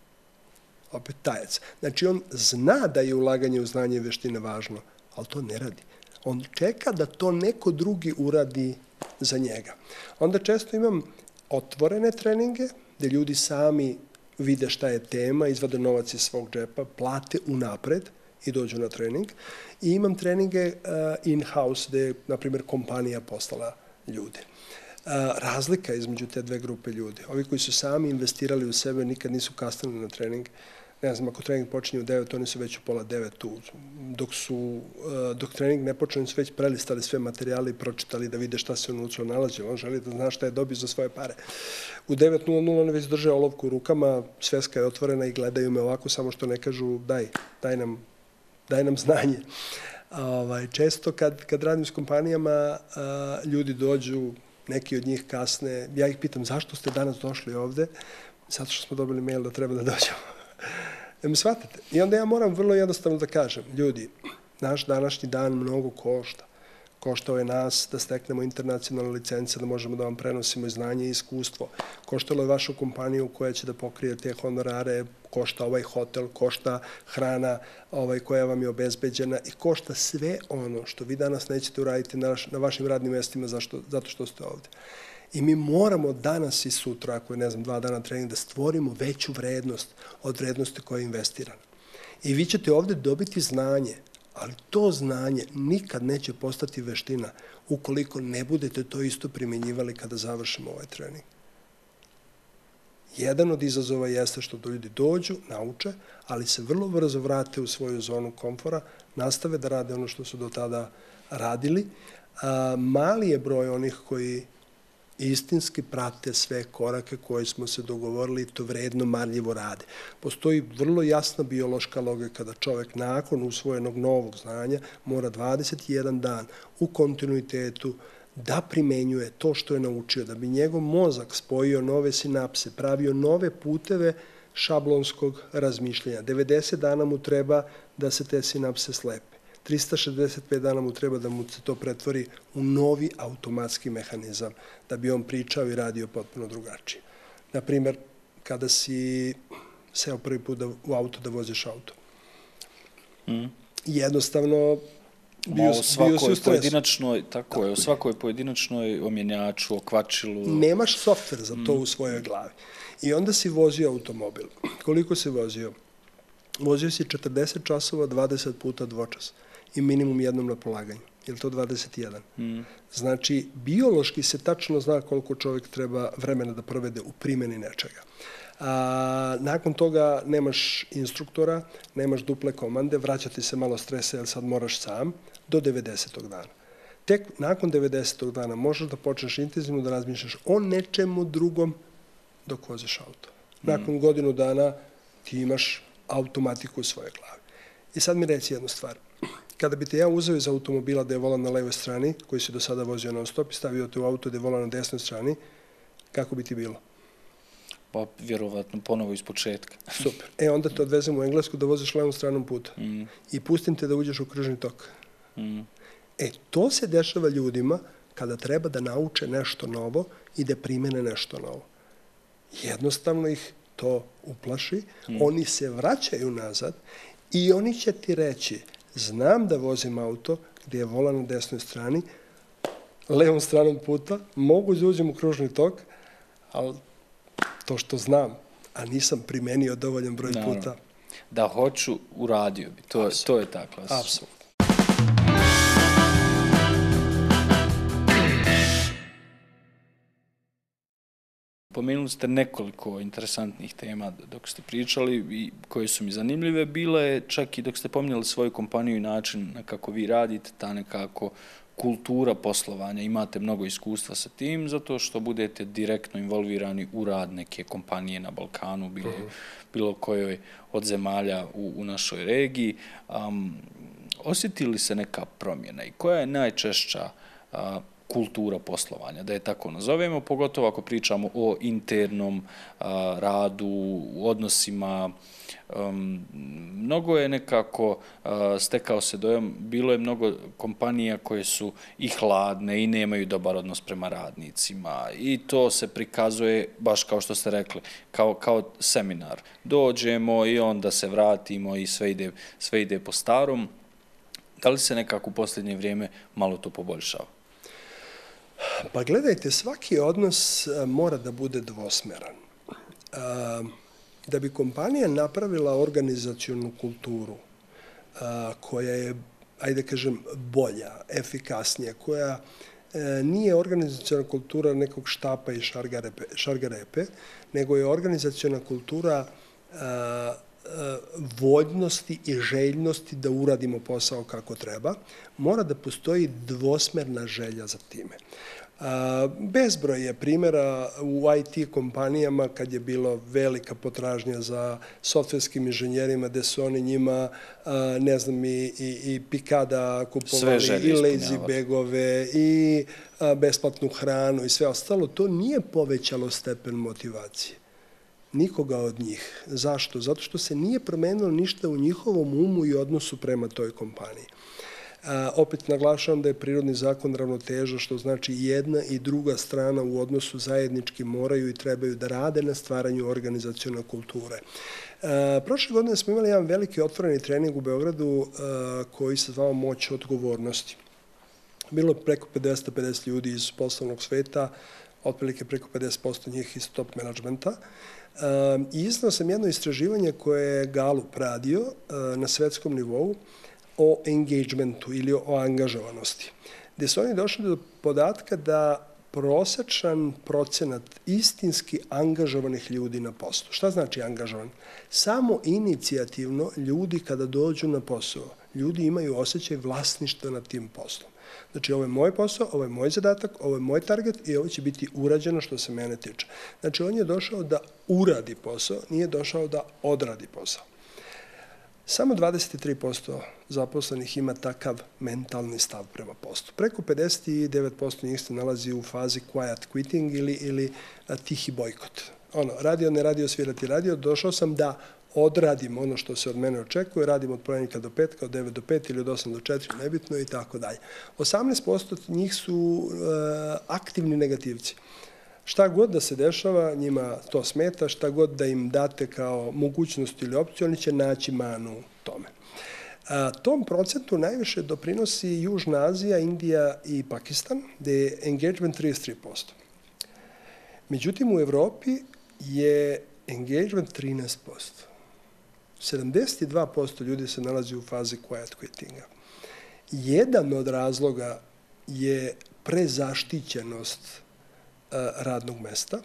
Opet tajac. Znači, on zna da je ulaganje u znanje i veštine važno, ali to ne radi. On čeka da to neko drugi uradi za njega. Onda često imam otvorene treninge, gde ljudi sami vide šta je tema, izvade novac iz svog džepa, plate unapred i dođu na trening. I imam treninge in-house, gde je, na primjer, kompanija poslala ljude. Razlika između te dve grupe ljudi. Ovi koji su sami investirali u sebe nikad nisu kasnili na trening. Ne znam, ako trening počinje u devet, oni su već u pola devet tu. Dok, su, dok trening ne počne, oni su već prelistali sve materijale i pročitali da vide šta se unutra nalazi. On želi da zna šta je dobio za svoje pare. U devet nula nula oni već drže olovku u rukama, sveska je otvorena i gledaju me ovako, samo što ne kažu daj, daj nam, daj nam znanje. Ovaj, često kad, kad radim s kompanijama, ljudi dođu, neki od njih kasne, ja ih pitam zašto ste danas došli ovde? Zato što smo dobili mail da treba da dođemo. Da me shvatate? I onda ja moram vrlo jednostavno da kažem, ljudi, naš današnji dan mnogo košta. Koštao je nas da steknemo internacionalne licence, da možemo da vam prenosimo i znanje i iskustvo. Koštalo je vašu kompaniju koja će da pokrije te honorare, košta ovaj hotel, košta hrana ovaj, koja vam je obezbeđena i košta sve ono što vi danas nećete uraditi na, na vašim radnim mestima zašto, zato što ste ovde. I mi moramo danas i sutra, ako je, ne znam, dva dana trening, da stvorimo veću vrednost od vrednosti koja je investirana. I vi ćete ovde dobiti znanje, ali to znanje nikad neće postati veština ukoliko ne budete to isto primjenjivali kada završimo ovaj trening. Jedan od izazova jeste što ljudi dođu, nauče, ali se vrlo brzo vrate u svoju zonu komfora, nastave da rade ono što su do tada radili, A, mali je broj onih koji istinski prate sve korake koje smo se dogovorili i to vredno, marljivo rade. Postoji vrlo jasna biološka logika da čovek nakon usvojenog novog znanja mora dvadeset jedan dan u kontinuitetu da primenjuje to što je naučio, da bi njegov mozak spojio nove sinapse, pravio nove puteve šablonskog razmišljanja. devedeset dana mu treba da se te sinapse slepe. trista šezdeset pet dana mu treba da mu se to pretvori u novi automatski mehanizam, da bi on pričao i radio potpuno drugačije. Naprimer, kada si seo prvi put da, u auto da voziš auto. Mm. Jednostavno, bio, Ma, o svakoj bio si u stresu. Pojedinačnoj, tako je, o svakoj pojedinačnoj omjenjaču, okvačilu. Nemaš softver za to mm. u svojoj glavi. I onda si vozio automobil. Koliko si vozio? Vozio si četrdeset časova, dvadeset puta dvočas. I minimum jednom na polaganju. Je li to dvadeset jedan? Mm. Znači, biološki se tačno zna koliko čovjek treba vremena da provede u primjeni nečega. A, nakon toga nemaš instruktora, nemaš duple komande, vraćati se malo stresa jer sad moraš sam, do devedesetog dana. Tek nakon devedesetog dana možeš da počneš intenzivno da razmišljaš o nečemu drugom dok voziš auto. Nakon mm. godinu dana ti imaš automatiku u svojoj glavi. I sad mi reci jednu stvar. Kada bi te ja uzeo iz automobila da je volan na levoj strani, koji si do sada vozio non stop, i stavio te u auto da je volan na desnoj strani, kako bi ti bilo? Pa, vjerovatno, ponovo iz početka. Super. E, onda te odvezem u Englesku da voziš levom stranom puta. Mm. I pustim te da uđeš u kružni tok. Mm. E, to se dešava ljudima kada treba da nauče nešto novo i da primene nešto novo. Jednostavno ih to uplaši, mm. oni se vraćaju nazad i oni će ti reći, znam da vozim auto gdje je volan na desnoj strani, levom stranom puta, mogu da uđem u kružni tok, ali to što znam, a nisam primenio dovoljan broj Naravno. puta. Da hoću, uradio bi. To, to je ta klasa. Apsolutno. Pomenuli ste nekoliko interesantnih tema dok ste pričali i koje su mi zanimljive. Bila je čak i dok ste pominjali svoju kompaniju i način na kako vi radite, ta nekako kultura poslovanja. Imate mnogo iskustva sa tim, zato što budete direktno involvirani u rad neke kompanije na Balkanu, bilo, uh-huh. bilo kojoj od zemalja u, u našoj regiji. Um, osjetili se neka promjena i koja je najčešća uh, kultura poslovanja, da je tako nazovemo, pogotovo ako pričamo o internom a, radu, u odnosima. Um, mnogo je nekako a, stekao se dojam, bilo je mnogo kompanija koje su i hladne i nemaju dobar odnos prema radnicima i to se prikazuje, baš kao što ste rekli, kao, kao seminar. Dođemo i onda se vratimo i sve ide, sve ide po starom. Da li se nekako u posljednje vrijeme malo to poboljšava? Pa gledajte, svaki odnos mora da bude dvosmeran. Da bi kompanija napravila organizacionu kulturu koja je, ajde kažem, bolja, efikasnija, koja nije organizaciona kultura nekog štapa i šargarepe, šargarepe, nego je organizaciona kultura voljnosti i željnosti da uradimo posao kako treba, mora da postoji dvosmerna želja za time. Bezbroj je primjera u I T kompanijama kad je bilo velika potražnja za softverskim inženjerima, gde su oni njima, ne znam, i, i, i pikada kupovali, i lazy bagove, i besplatnu hranu i sve ostalo. To nije povećalo stepen motivacije nikoga od njih. Zašto? Zato što se nije promenilo ništa u njihovom umu i odnosu prema toj kompaniji. A, opet naglašavam da je prirodni zakon ravnoteža, što znači jedna i druga strana u odnosu zajednički moraju i trebaju da rade na stvaranju organizacione kulture. A, prošle godine smo imali jedan veliki otvoreni trening u Beogradu a, koji se zvao Moć odgovornosti. Bilo je preko dvesta pedeset ljudi iz poslovnog sveta, otprilike preko pedeset posto njih iz top menadžmenta. I iznao sam jedno istraživanje koje je Gallup radio na svetskom nivou o engagementu ili o angažovanosti, gde su oni došli do podatka da prosečan procenat istinski angažovanih ljudi na poslu. Šta znači angažovan? Samo inicijativno ljudi kada dođu na posao, ljudi imaju osjećaj vlasništva nad tim poslom. Znači, ovo je moj posao, ovo je moj zadatak, ovo je moj target i ovo će biti urađeno što se mene tiče. Znači, on je došao da uradi posao, nije došao da odradi posao. Samo dvadeset tri posto zaposlenih ima takav mentalni stav prema poslu. Preko pedeset devet posto njih se nalazi u fazi quiet quitting ili, ili a, tihi bojkot. Ono, radio, ne radio, svirati radio, došao sam da odradim ono što se od mene očekuje, radim od ponedjeljka do petka, od devet do pet ili od osam do četiri, nebitno i tako dalje. osamnaest posto njih su e, aktivni negativci. Šta god da se dešava, njima to smeta, šta god da im date kao mogućnost ili opciju, oni će naći manu tome. A, tom procentu najviše doprinosi Južna Azija, Indija i Pakistan, gde je engagement trideset tri posto. Međutim, u Evropi je engagement trinaest posto. sedamdeset dva posto ljudi se nalazi u fazi quiet quittinga. Jedan od razloga je prezaštićenost a, radnog mesta,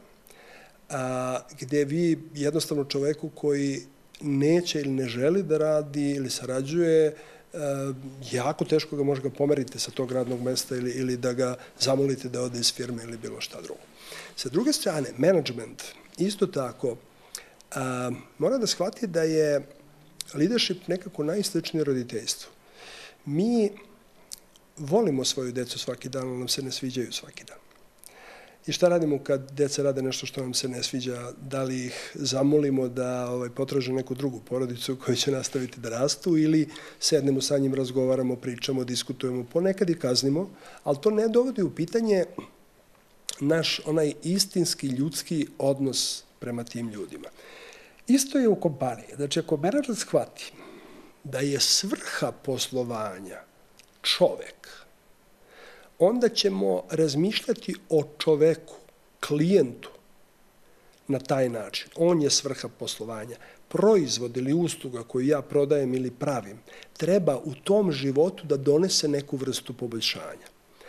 a, gde vi jednostavno čoveku koji neće ili ne želi da radi ili sarađuje, a, jako teško ga možda pomerite sa tog radnog mesta ili, ili da ga zamolite da ode iz firme ili bilo šta drugo. Sa druge strane, management isto tako a, mora da shvati da je leadership nekako najsličnije roditeljstvu. Mi volimo svoju decu svaki dan, ali nam se ne sviđaju svaki dan. I šta radimo kad deca rade nešto što nam se ne sviđa? Da li ih zamolimo da ovaj, potraže neku drugu porodicu koja će nastaviti da rastu ili sednemo sa njim, razgovaramo, pričamo, diskutujemo, ponekad i kaznimo, ali to ne dovodi u pitanje naš onaj istinski ljudski odnos prema tim ljudima. Isto je u kompaniji. Znači, ako menadžer shvati da je svrha poslovanja čovek, onda ćemo razmišljati o čoveku, klijentu, na taj način. On je svrha poslovanja. Proizvod ili usluga koju ja prodajem ili pravim treba u tom životu da donese neku vrstu poboljšanja.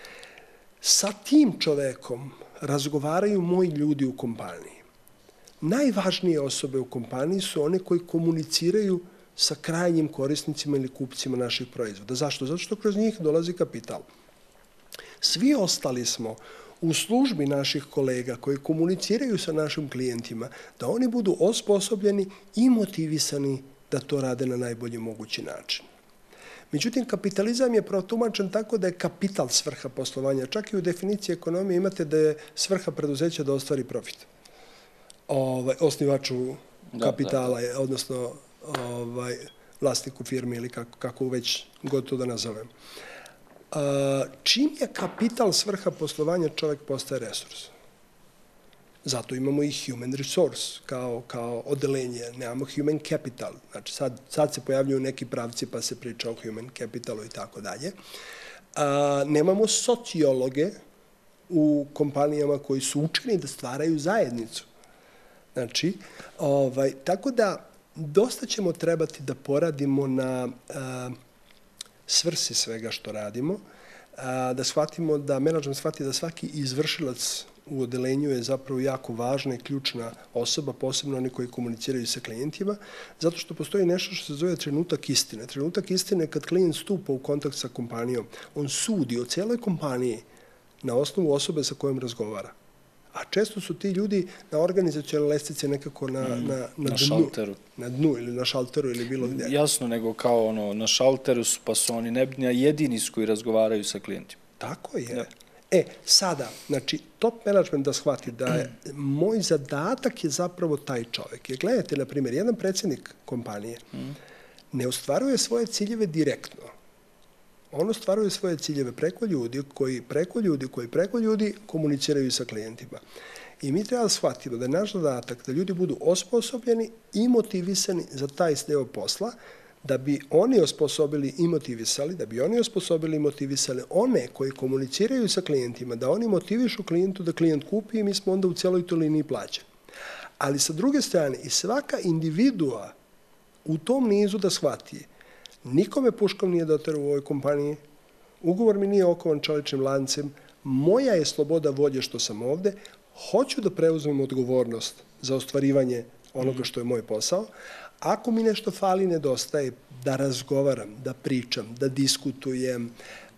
Sa tim čovekom razgovaraju moji ljudi u kompaniji. Najvažnije osobe u kompaniji su one koji komuniciraju sa krajnjim korisnicima ili kupcima naših proizvoda. Zašto? Zato što kroz njih dolazi kapital. Svi ostali smo u službi naših kolega koji komuniciraju sa našim klijentima da oni budu osposobljeni i motivisani da to rade na najbolji mogući način. Međutim, kapitalizam je protumačen tako da je kapital svrha poslovanja. Čak i u definiciji ekonomije imate da je svrha preduzeća da ostvari profit. Ovaj, osnivaču kapitala, da, da, da. odnosno ovaj, vlasniku firme ili kako, kako već god to da nazovem. A, čim je kapital svrha poslovanja, čovjek postaje resurs. Zato imamo i human resource kao, kao odelenje, nemamo human capital. Znači sad, sad se pojavljuju neki pravci pa se priča o human capitalu i tako dalje. A, nemamo sociologe u kompanijama koji su učeni da stvaraju zajednicu. Znači, ovaj, tako da dosta ćemo trebati da poradimo na a, svrsi svega što radimo, a, da shvatimo da, menadžment shvati da svaki izvršilac u odelenju je zapravo jako važna i ključna osoba, posebno oni koji komuniciraju sa klijentima, zato što postoji nešto što se zove trenutak istine. Trenutak istine je kad klijent stupa u kontakt sa kompanijom. On sudi o cijeloj kompaniji na osnovu osobe sa kojom razgovara. A često su ti ljudi na organizacionalnoj lestvici nekako na, mm, na, na, na dnu. Šalteru. Na dnu ili na šalteru ili bilo gdje. Jasno, nego kao ono, na šalteru su, pa su oni nebitni, a jedini su koji razgovaraju sa klijentima. Tako je. Ja. E, sada, znači, top management da shvati da je, moj zadatak je zapravo taj čovjek. Jer gledajte, na primjer, jedan predsjednik kompanije mm. ne ostvaruje svoje ciljeve direktno. On ostvaruje svoje ciljeve preko ljudi koji preko ljudi koji preko ljudi komuniciraju sa klijentima. I mi treba da shvatimo da je naš zadatak da ljudi budu osposobljeni i motivisani za taj deo posla, da bi oni osposobili i motivisali, da bi oni osposobili i motivisali one koji komuniciraju sa klijentima, da oni motivišu klijentu da klijent kupi i mi smo onda u cijeloj toj liniji plaćeni. Ali sa druge strane, i svaka individua u tom nizu da shvati, nikome puškom nije doterao u ovoj kompaniji, ugovor mi nije okovan čeličnim lancem, moja je sloboda volje što sam ovde, hoću da preuzmem odgovornost za ostvarivanje onoga što je moj posao. Ako mi nešto fali, nedostaje, da razgovaram, da pričam, da diskutujem,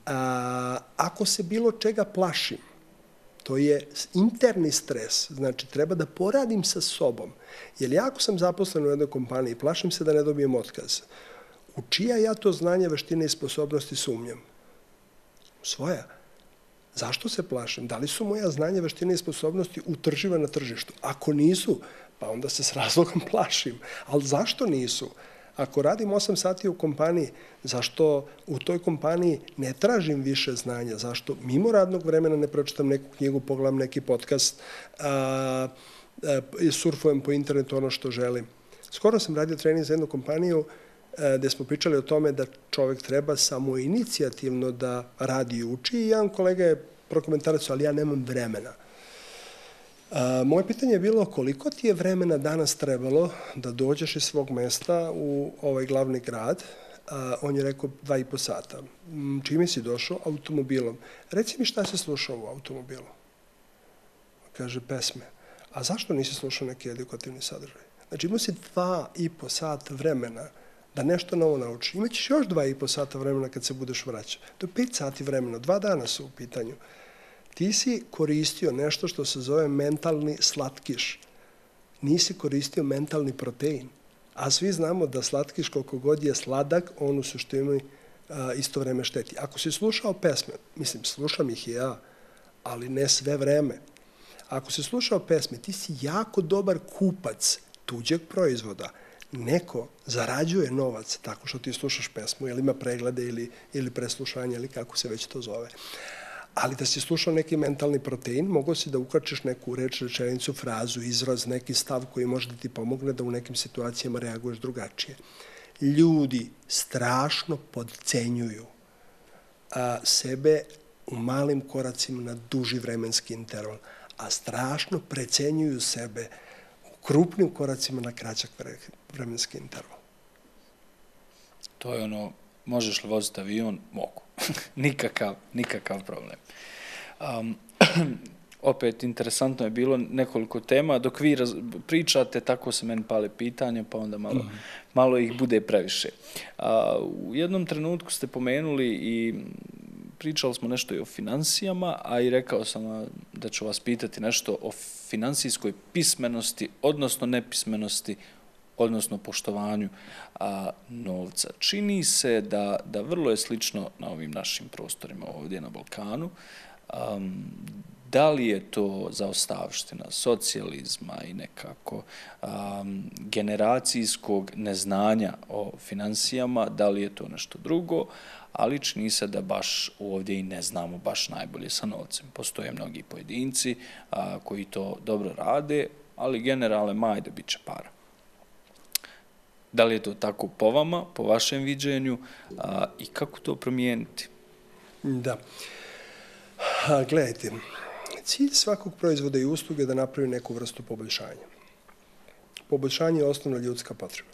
A, ako se bilo čega plašim, to je interni stres, znači treba da poradim sa sobom. Jer ja ako sam zaposlen u jednoj kompaniji, plašim se da ne dobijem otkaz. U čija ja to znanje, veštine i sposobnosti sumnjam? Svoja. Zašto se plašim? Da li su moja znanja, veštine i sposobnosti utrživa na tržištu? Ako nisu, pa onda se s razlogom plašim. Ali zašto nisu? Ako radim osam sati u kompaniji, zašto u toj kompaniji ne tražim više znanja? Zašto mimo radnog vremena ne pročitam neku knjigu, pogledam neki podcast, a, a, surfujem po internetu ono što želim? Skoro sam radio trening za jednu kompaniju a, gde smo pričali o tome da čovek treba samo inicijativno da radi i uči i jedan kolega je prokomentarac, ali ja nemam vremena. A, moje pitanje je bilo koliko ti je vremena danas trebalo da dođeš iz svog mesta u ovaj glavni grad. A, on je rekao dva i po sata. Čime si došao? Automobilom. Reci mi šta si slušao u automobilu? Kaže, pesme. A zašto nisi slušao neki edukativni sadržaj? Znači imao si dva i po sata vremena da nešto novo nauči. Imaćeš još dva i po sata vremena kad se budeš vraćao. To je pet sati vremena. Dva dana su u pitanju. Ti si koristio nešto što se zove mentalni slatkiš. Nisi koristio mentalni protein. A svi znamo da slatkiš koliko god je sladak, on u suštini isto vreme šteti. Ako si slušao pesme, mislim, slušam ih i ja, ali ne sve vreme. Ako si slušao pesme, ti si jako dobar kupac tuđeg proizvoda. Neko zarađuje novac tako što ti slušaš pesmu, ili ima preglede ili, ili preslušanje, ili kako se već to zove. Ali da si slušao neki mentalni protein, mogao si da ukačeš neku reč, rečenicu, frazu, izraz, neki stav koji može da ti pomogne da u nekim situacijama reaguješ drugačije. Ljudi strašno podcenjuju a, sebe u malim koracima na duži vremenski interval, a strašno precenjuju sebe u krupnim koracima na kraćak vremenski interval. To je ono, možeš li voziti avion? Mogu. nikakav, nikakav problem. Um, opet, interesantno je bilo nekoliko tema. Dok vi raz, pričate, tako se meni pale pitanja, pa onda malo, mm. malo ih bude previše. Uh, u jednom trenutku ste pomenuli i pričali smo nešto i o finansijama, a i rekao sam da ću vas pitati nešto o finansijskoj pismenosti, odnosno nepismenosti, odnosno poštovanju a, novca. Čini se da, da vrlo je slično na ovim našim prostorima ovdje na Balkanu. Um, da li je to zaostavština socijalizma i nekako um, generacijskog neznanja o finansijama, da li je to nešto drugo, ali čini se da baš ovdje i ne znamo baš najbolje sa novcem. Postoje mnogi pojedinci a, koji to dobro rade, ali generalne majde bit će para. Da li je to tako po vama, po vašem viđenju a, i kako to promijeniti? Da. A, gledajte, cilj svakog proizvoda i usluge je da napravi neku vrstu poboljšanja. Poboljšanje je osnovna ljudska potreba.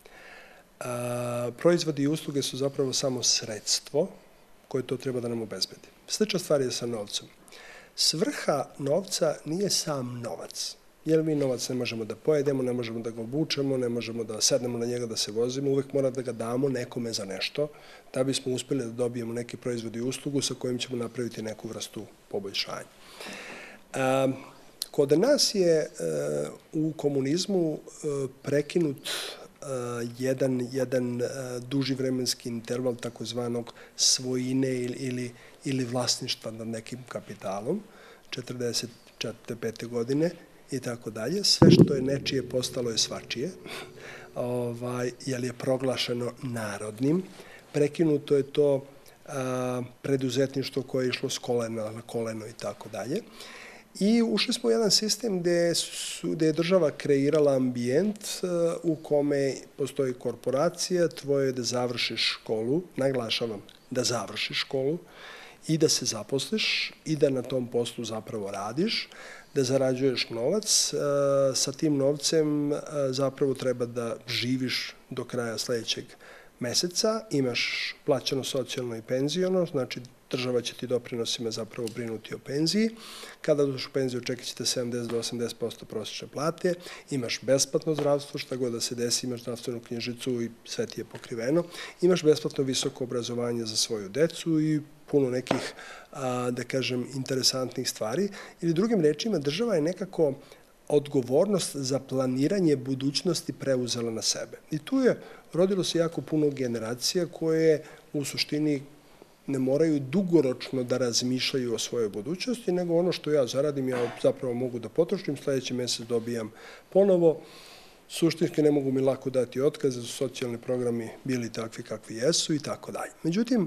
A, proizvodi i usluge su zapravo samo sredstvo koje to treba da nam obezbedi. Slična stvar je sa novcem. Svrha novca nije sam novac. Jer mi novac ne možemo da pojedemo, ne možemo da ga obučemo, ne možemo da sednemo na njega da se vozimo, uvek mora da ga damo nekome za nešto, da bismo uspjeli da dobijemo neki proizvod i uslugu sa kojim ćemo napraviti neku vrstu poboljšanja. A, kod nas je a, u komunizmu a, prekinut a, jedan, jedan a, duži vremenski interval takozvanog svojine ili, ili, ili vlasništva nad nekim kapitalom, četrdeset pete godine, i tako dalje. Sve što je nečije postalo je svačije, ovaj, jer je proglašeno narodnim. Prekinuto je to a, preduzetništvo koje je išlo s kolena na koleno i tako dalje. I ušli smo u jedan sistem gde, su, gde je država kreirala ambijent a, u kome postoji korporacija, tvoje je da završiš školu, naglašavam, da završiš školu i da se zaposliš i da na tom poslu zapravo radiš, da zarađuješ novac, sa tim novcem zapravo treba da živiš do kraja sledećeg meseca, imaš plaćano socijalno i penziono, znači država će ti doprinosima zapravo brinuti o penziji. Kada dođeš u penziju očekit ćete sedamdeset do osamdeset posto prosječne plate, imaš besplatno zdravstvo, šta god da se desi, imaš zdravstvenu knjižicu i sve ti je pokriveno, imaš besplatno visoko obrazovanje za svoju decu i puno nekih, a, da kažem, interesantnih stvari. Ili drugim rečima, država je nekako odgovornost za planiranje budućnosti preuzela na sebe. I tu je rodilo se jako puno generacija koje u suštini ne moraju dugoročno da razmišljaju o svojoj budućnosti, nego ono što ja zaradim, ja zapravo mogu da potrošim, sledeći mesec dobijam ponovo. Suštinski ne mogu mi lako dati otkaze, su socijalni programi bili takvi kakvi jesu i tako dalje. Međutim,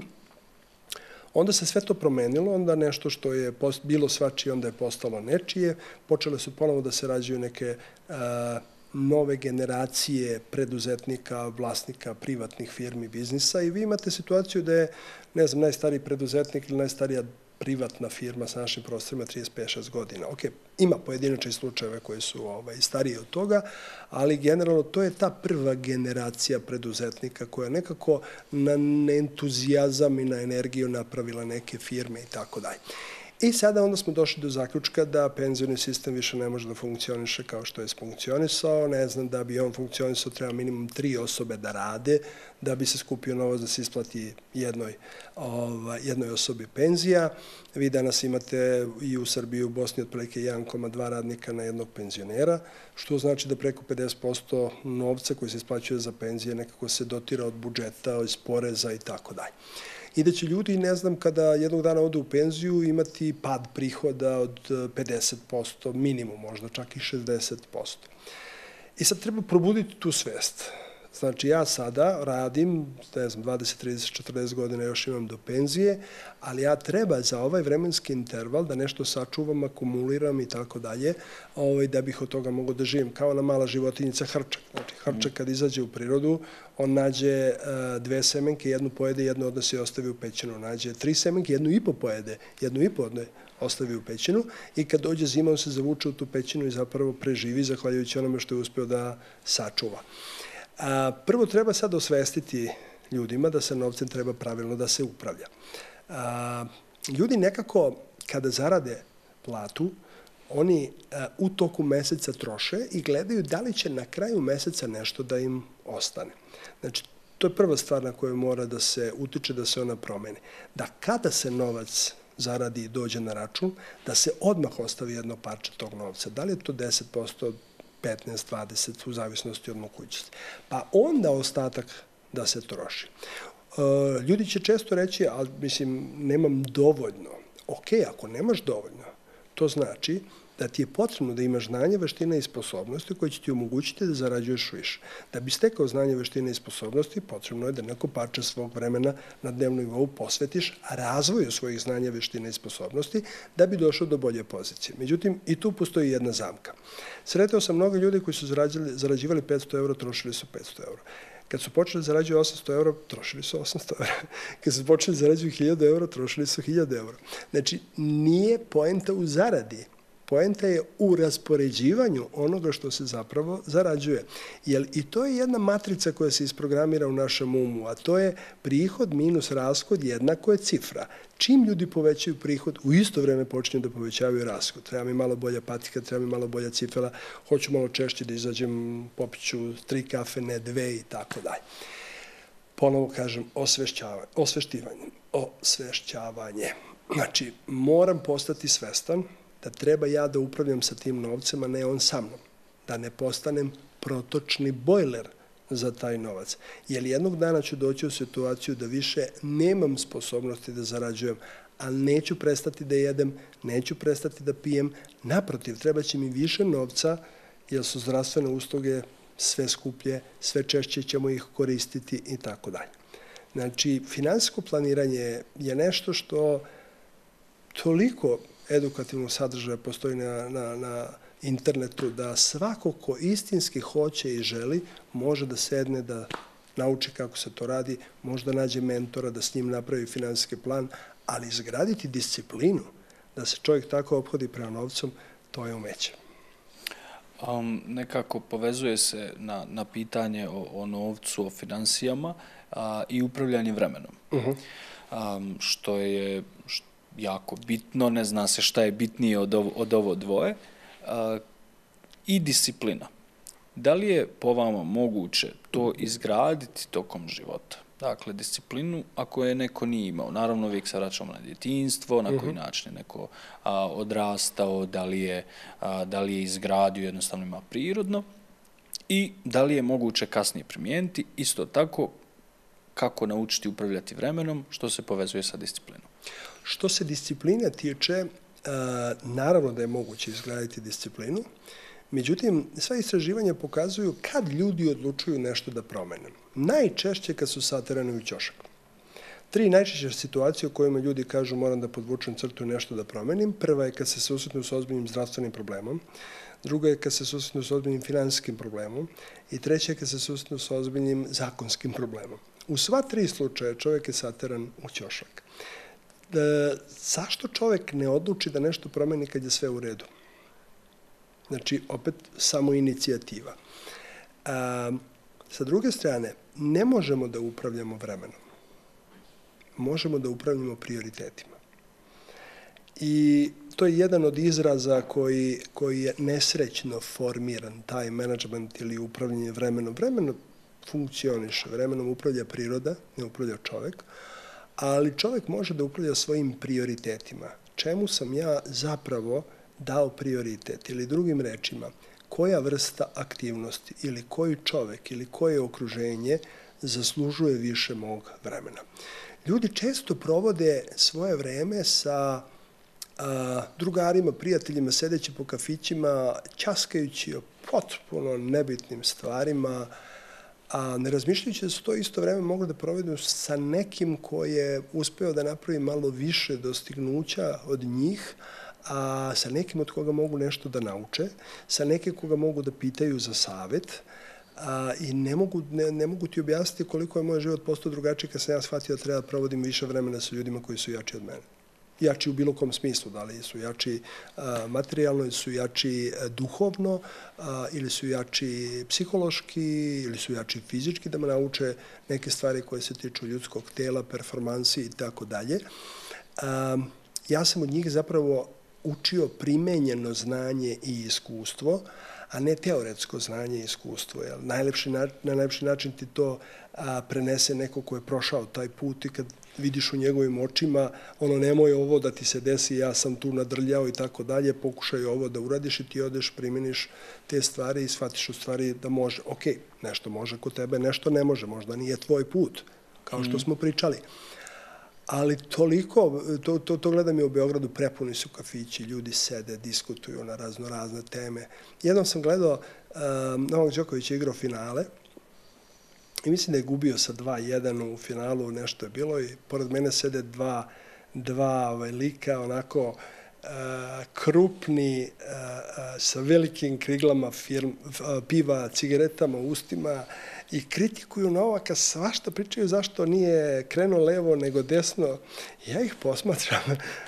onda se sve to promenilo, onda nešto što je bilo svačije, onda je postalo nečije, počele su ponovo da se rađaju neke a, nove generacije preduzetnika, vlasnika privatnih firmi, biznisa i vi imate situaciju da je, ne znam, najstariji preduzetnik ili najstarija privatna firma sa našim prostorima trideset pet šest godina. Ok, ima pojedinačni slučajeve koji su ovaj, stariji od toga, ali generalno to je ta prva generacija preduzetnika koja nekako na entuzijazam i na energiju napravila neke firme i tako dalje. I sada onda smo došli do zaključka da penzioni sistem više ne može da funkcioniše kao što je funkcionisao. Ne znam, da bi on funkcionisao treba minimum tri osobe da rade, da bi se skupio novac da se isplati jednoj, ovaj, jednoj osobi penzija. Vi danas imate i u Srbiji i u Bosni otprilike jedan zarez dva radnika na jednog penzionera, što znači da preko pedeset posto novca koji se isplaćuje za penzije nekako se dotira od budžeta, iz poreza i tako dalje. I da će ljudi, ne znam, kada jednog dana odu u penziju, imati pad prihoda od pedeset posto, minimum možda, čak i šezdeset posto. I sad treba probuditi tu svest. Znači, ja sada radim, ne znam, dvadeset, trideset, četrdeset godina još imam do penzije, ali ja treba za ovaj vremenski interval da nešto sačuvam, akumuliram i tako dalje, da bih od toga mogao da živim. Kao ona mala životinjica hrčak. Znači, hrčak kad izađe u prirodu, on nađe dve semenke, jednu pojede, jednu odnosi i ostavi u pećinu. Nađe tri semenke, jednu i po pojede, jednu i po odnosi ostavi u pećinu i kad dođe zima, on se zavuče u tu pećinu i zapravo preživi, zahvaljujući onome što je uspeo da sačuva. A, prvo treba sad osvestiti ljudima da sa novcem treba pravilno da se upravlja. A, ljudi nekako kada zarade platu, oni a, u toku meseca troše i gledaju da li će na kraju meseca nešto da im ostane. Znači, to je prva stvar na koju mora da se utiče, da se ona promeni. Da kada se novac zaradi i dođe na račun, da se odmah ostavi jedno parče tog novca. Da li je to deset posto, petnaest, dvadeset, u zavisnosti od mogućnosti. Pa onda ostatak da se troši. Ljudi će često reći, ali mislim, nemam dovoljno. Ok, ako nemaš dovoljno, to znači da ti je potrebno da imaš znanje, veštine i sposobnosti koje će ti omogućiti da zarađuješ više. Da bi stekao znanje, veštine i sposobnosti, potrebno je da neko parče svog vremena na dnevnom nivou posvetiš razvoju svojih znanja, veština i sposobnosti da bi došao do bolje pozicije. Međutim, i tu postoji jedna zamka. Sretao sam mnogo ljudi koji su zarađivali petsto eura, trošili su petsto eura. Kad su počeli da zarađuju osamsto eura, trošili su osamsto eura. Kad su počeli da zarađuju hiljadu eura, trošili su hiljadu eura. Znači, nije poenta u zaradi. Poenta je u raspoređivanju onoga što se zapravo zarađuje. Jer i to je jedna matrica koja se isprogramira u našem umu, a to je prihod minus rashod jednako je cifra. Čim ljudi povećaju prihod, u isto vreme počinju da povećavaju rashod. Treba mi malo bolja patika, treba mi malo bolja cifra, hoću malo češće da izađem, popiću tri kafe, ne dve i tako dalje. Ponovo kažem, osvešćavanje, osveštivanje, osvešćavanje. Znači, moram postati svestan da treba ja da upravljam sa tim novcem, a ne on sa mnom. Da ne postanem protočni bojler za taj novac. Jer jednog dana ću doći u situaciju da više nemam sposobnosti da zarađujem, ali neću prestati da jedem, neću prestati da pijem. Naprotiv, treba će mi više novca, jer su zdravstvene usluge sve skuplje, sve češće ćemo ih koristiti i tako dalje. Znači, finansijsko planiranje je nešto što toliko edukativnog sadržaja postoji na, na, na internetu, da svako ko istinski hoće i želi, može da sedne, da nauči kako se to radi, može da nađe mentora, da s njim napravi finansijski plan, ali izgraditi disciplinu, da se čovjek tako ophodi prema novcom, to je umeće. Um, nekako povezuje se na, na pitanje o, o novcu, o finansijama a, i upravljanje vremenom. Uh-huh. um, što je što jako bitno, ne zna se šta je bitnije od ovo, od ovo dvoje, a, i disciplina. Da li je po vama moguće to izgraditi tokom života? dakle, disciplinu ako je neko nije imao. Naravno, uvijek se vraćamo na djetinjstvo, na koji način je neko a, odrastao, da li, je, a, da li je izgradio, jednostavno ima prirodno i da li je moguće kasnije primijeniti. Isto tako, kako naučiti upravljati vremenom, što se povezuje sa disciplinom. Što se discipline tiče, naravno da je moguće izgraditi disciplinu, međutim, sva istraživanja pokazuju kad ljudi odlučuju nešto da promene. Najčešće kad su saterani u ćošak. Tri najčešće situacije u kojima ljudi kažu moram da podvučem crtu i nešto da promenim. Prva je kad se susretnu s ozbiljnim zdravstvenim problemom, druga je kad se susretnu s ozbiljnim finansijskim problemom i treća je kad se susretnu s ozbiljnim zakonskim problemom. U sva tri slučaja čovjek je sateran u ćošak. E, zašto čovjek ne odluči da nešto promeni kad je sve u redu? Znači, opet, samo inicijativa. A, sa druge strane, ne možemo da upravljamo vremenom. Možemo da upravljamo prioritetima. I to je jedan od izraza koji, koji je nesrećno formiran, taj management ili upravljanje vremenom. Vremeno funkcioniše, vremenom upravlja priroda, ne upravlja čovjek, ali čovjek može da upravlja svojim prioritetima. Čemu sam ja zapravo dao prioritet ili drugim rečima, koja vrsta aktivnosti ili koji čovjek ili koje okruženje zaslužuje više mog vremena. Ljudi često provode svoje vreme sa a, drugarima, prijateljima, sedeći po kafićima, ćaskajući o potpuno nebitnim stvarima, a ne razmišljajući da su to isto vreme mogli da provedu sa nekim ko je uspeo da napravi malo više dostignuća od njih, a sa nekim od koga mogu nešto da nauče, sa nekim koga mogu da pitaju za savjet, a, i ne mogu, ne, ne mogu ti objasniti koliko je moj život postao drugačiji kad sam ja shvatio da treba da provodim više vremena sa ljudima koji su jači od mene. Jači u bilo kom smislu, da li su jači a, materijalno, ili su jači a, duhovno, a, ili su jači psihološki, ili su jači fizički, da me nauče neke stvari koje se tiču ljudskog tela, performansi i tako dalje. Ja sam od njih zapravo učio primenjeno znanje i iskustvo, a ne teoretsko znanje i iskustvo. Jel? Najlepši, na najlepši način ti to a, prenese neko ko je prošao taj put i kad vidiš u njegovim očima, ono, nemoj ovo da ti se desi, ja sam tu nadrljao i tako dalje, pokušaj ovo da uradiš i ti odeš, primjeniš te stvari i shvatiš u stvari da može. Ok, nešto može kod tebe, nešto ne može, možda nije tvoj put, kao što mm. smo pričali. Ali toliko, to, to, to gledam i u Beogradu, prepuni su kafići, ljudi sede, diskutuju na razno razne teme. Jednom sam gledao, um, Novak Đoković je igrao finale i mislim da je gubio sa dva jedan u finalu, nešto je bilo i pored mene sede dva, dva ovaj, lika, onako uh, krupni, uh, uh, sa velikim kriglama firm, uh, piva, cigaretama u ustima, i kritikuju Novaka, svašta pričaju zašto nije krenuo levo nego desno. Ja ih posmatram.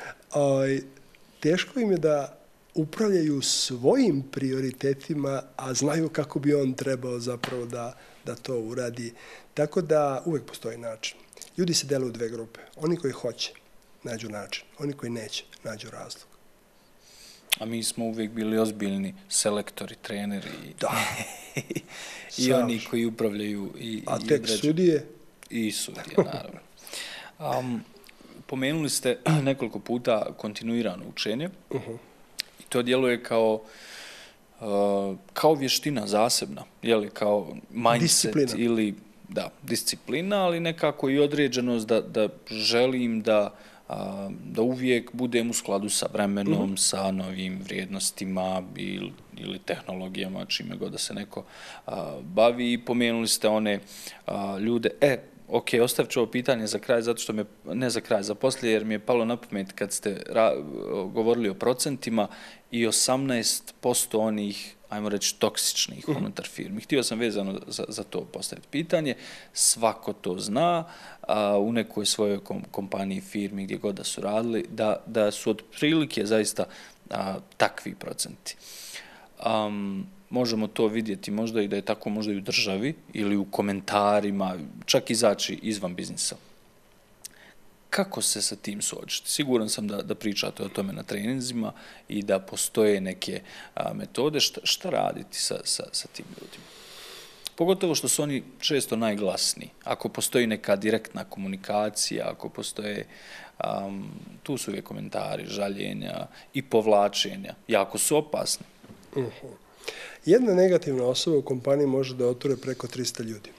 Teško im je da upravljaju svojim prioritetima, a znaju kako bi on trebao zapravo da, da to uradi. Tako da uvek postoji način. Ljudi se dele u dve grupe. Oni koji hoće, nađu način. Oni koji neće, nađu razlog. A mi smo uvijek bili ozbiljni selektori, treneri da. i Sam. oni koji upravljaju i A tek i sudije? I sudije, naravno. Um, pomenuli ste nekoliko puta kontinuirano učenje uh-huh. i to djeluje kao, uh, kao vještina zasebna, jeli, kao mindset disciplina. ili da, disciplina, ali nekako i određenost da, da želim da a, da uvijek budem u skladu sa vremenom, mm-hmm. sa novim vrijednostima ili, ili tehnologijama, čime god da se neko a, bavi. I pomenuli ste one a, ljude. E, ok, ostavit ću ovo pitanje za kraj, zato što me, ne za kraj, za poslije, jer mi je palo na pamet kad ste ra, govorili o procentima i osamnaest posto onih, ajmo reći, toksičnih uh-huh. unutar firmi. Htio sam vezano za, za to postaviti pitanje. Svako to zna a, u nekoj svojoj kom, kompaniji, firmi, gdje god da su radili, da, da su otprilike zaista a, takvi procenti. Um, možemo to vidjeti možda i da je tako možda i u državi ili u komentarima, čak izaći izvan biznisa. Kako se sa tim suočiti? Siguran sam da, da pričate o tome na treninzima i da postoje neke a, metode. Šta, šta raditi sa, sa, sa tim ljudima? Pogotovo što su oni često najglasniji. Ako postoji neka direktna komunikacija, ako postoje, um, tu su uvijek komentari, žaljenja i povlačenja. Jako su opasni. Uh-huh. Jedna negativna osoba u kompaniji može da oture preko tristo ljudi.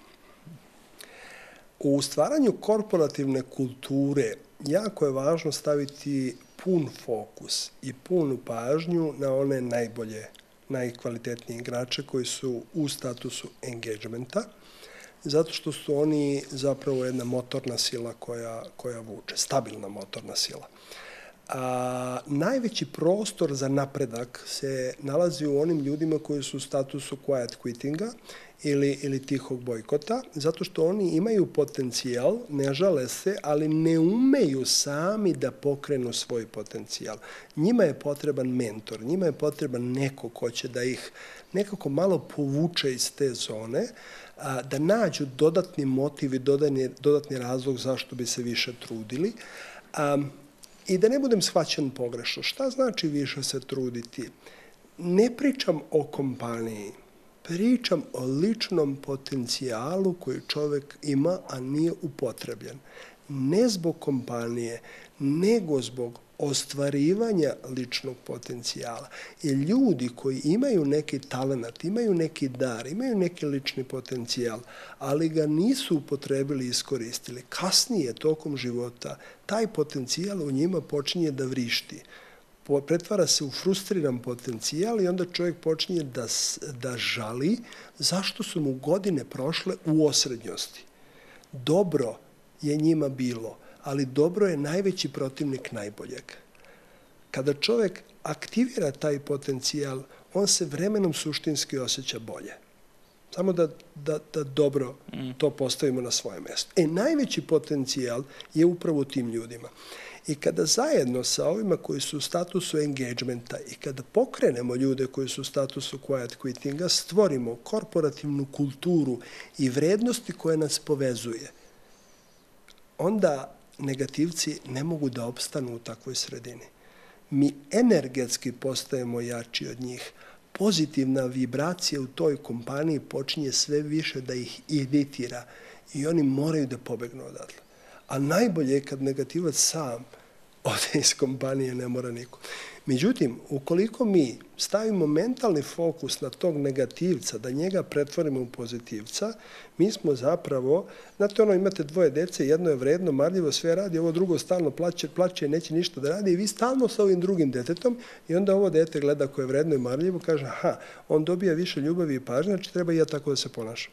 U stvaranju korporativne kulture jako je važno staviti pun fokus i punu pažnju na one najbolje, najkvalitetnije igrače koji su u statusu engagementa, zato što su oni zapravo jedna motorna sila koja, koja vuče, stabilna motorna sila. A, najveći prostor za napredak se nalazi u onim ljudima koji su u statusu quiet quittinga ili, ili tihog bojkota, zato što oni imaju potencijal, ne žale se, ali ne umeju sami da pokrenu svoj potencijal. Njima je potreban mentor, njima je potreban neko ko će da ih nekako malo povuče iz te zone, a, da nađu dodatni motiv i dodatni, dodatni razlog zašto bi se više trudili. A, I da ne budem shvaćen pogrešno, šta znači više se truditi? Ne pričam o kompaniji, pričam o ličnom potencijalu koji čovjek ima, a nije upotrebljen. Ne zbog kompanije, nego zbog ostvarivanja ličnog potencijala. I ljudi koji imaju neki talent, imaju neki dar, imaju neki lični potencijal, ali ga nisu upotrebili i iskoristili, kasnije tokom života taj potencijal u njima počinje da vrišti. Pretvara se u frustriran potencijal i onda čovjek počinje da, da žali zašto su mu godine prošle u osrednjosti. Dobro je njima bilo, ali dobro je najveći protivnik najboljeg. Kada čovjek aktivira taj potencijal, on se vremenom suštinski osjeća bolje. Samo da, da, da dobro to postavimo na svoje mjesto. E, najveći potencijal je upravo u tim ljudima. I kada zajedno sa ovima koji su u statusu engagementa i kada pokrenemo ljude koji su u statusu quiet quittinga, stvorimo korporativnu kulturu i vrednosti koje nas povezuje, onda negativci ne mogu da opstanu u takvoj sredini. Mi energetski postajemo jači od njih. Pozitivna vibracija u toj kompaniji počinje sve više da ih iritira i oni moraju da pobegnu odatle. A najbolje je kad negativac sam ode iz kompanije, ne mora niko. Međutim, ukoliko mi stavimo mentalni fokus na tog negativca, da njega pretvorimo u pozitivca, mi smo zapravo, znate ono, imate dvoje dece, jedno je vredno, marljivo, sve radi, ovo drugo stalno plaće, plaće i neće ništa da radi i vi stalno sa ovim drugim detetom i onda ovo dete gleda koje je vredno i marljivo, kaže, aha, on dobija više ljubavi i pažnje, znači treba i ja tako da se ponašam.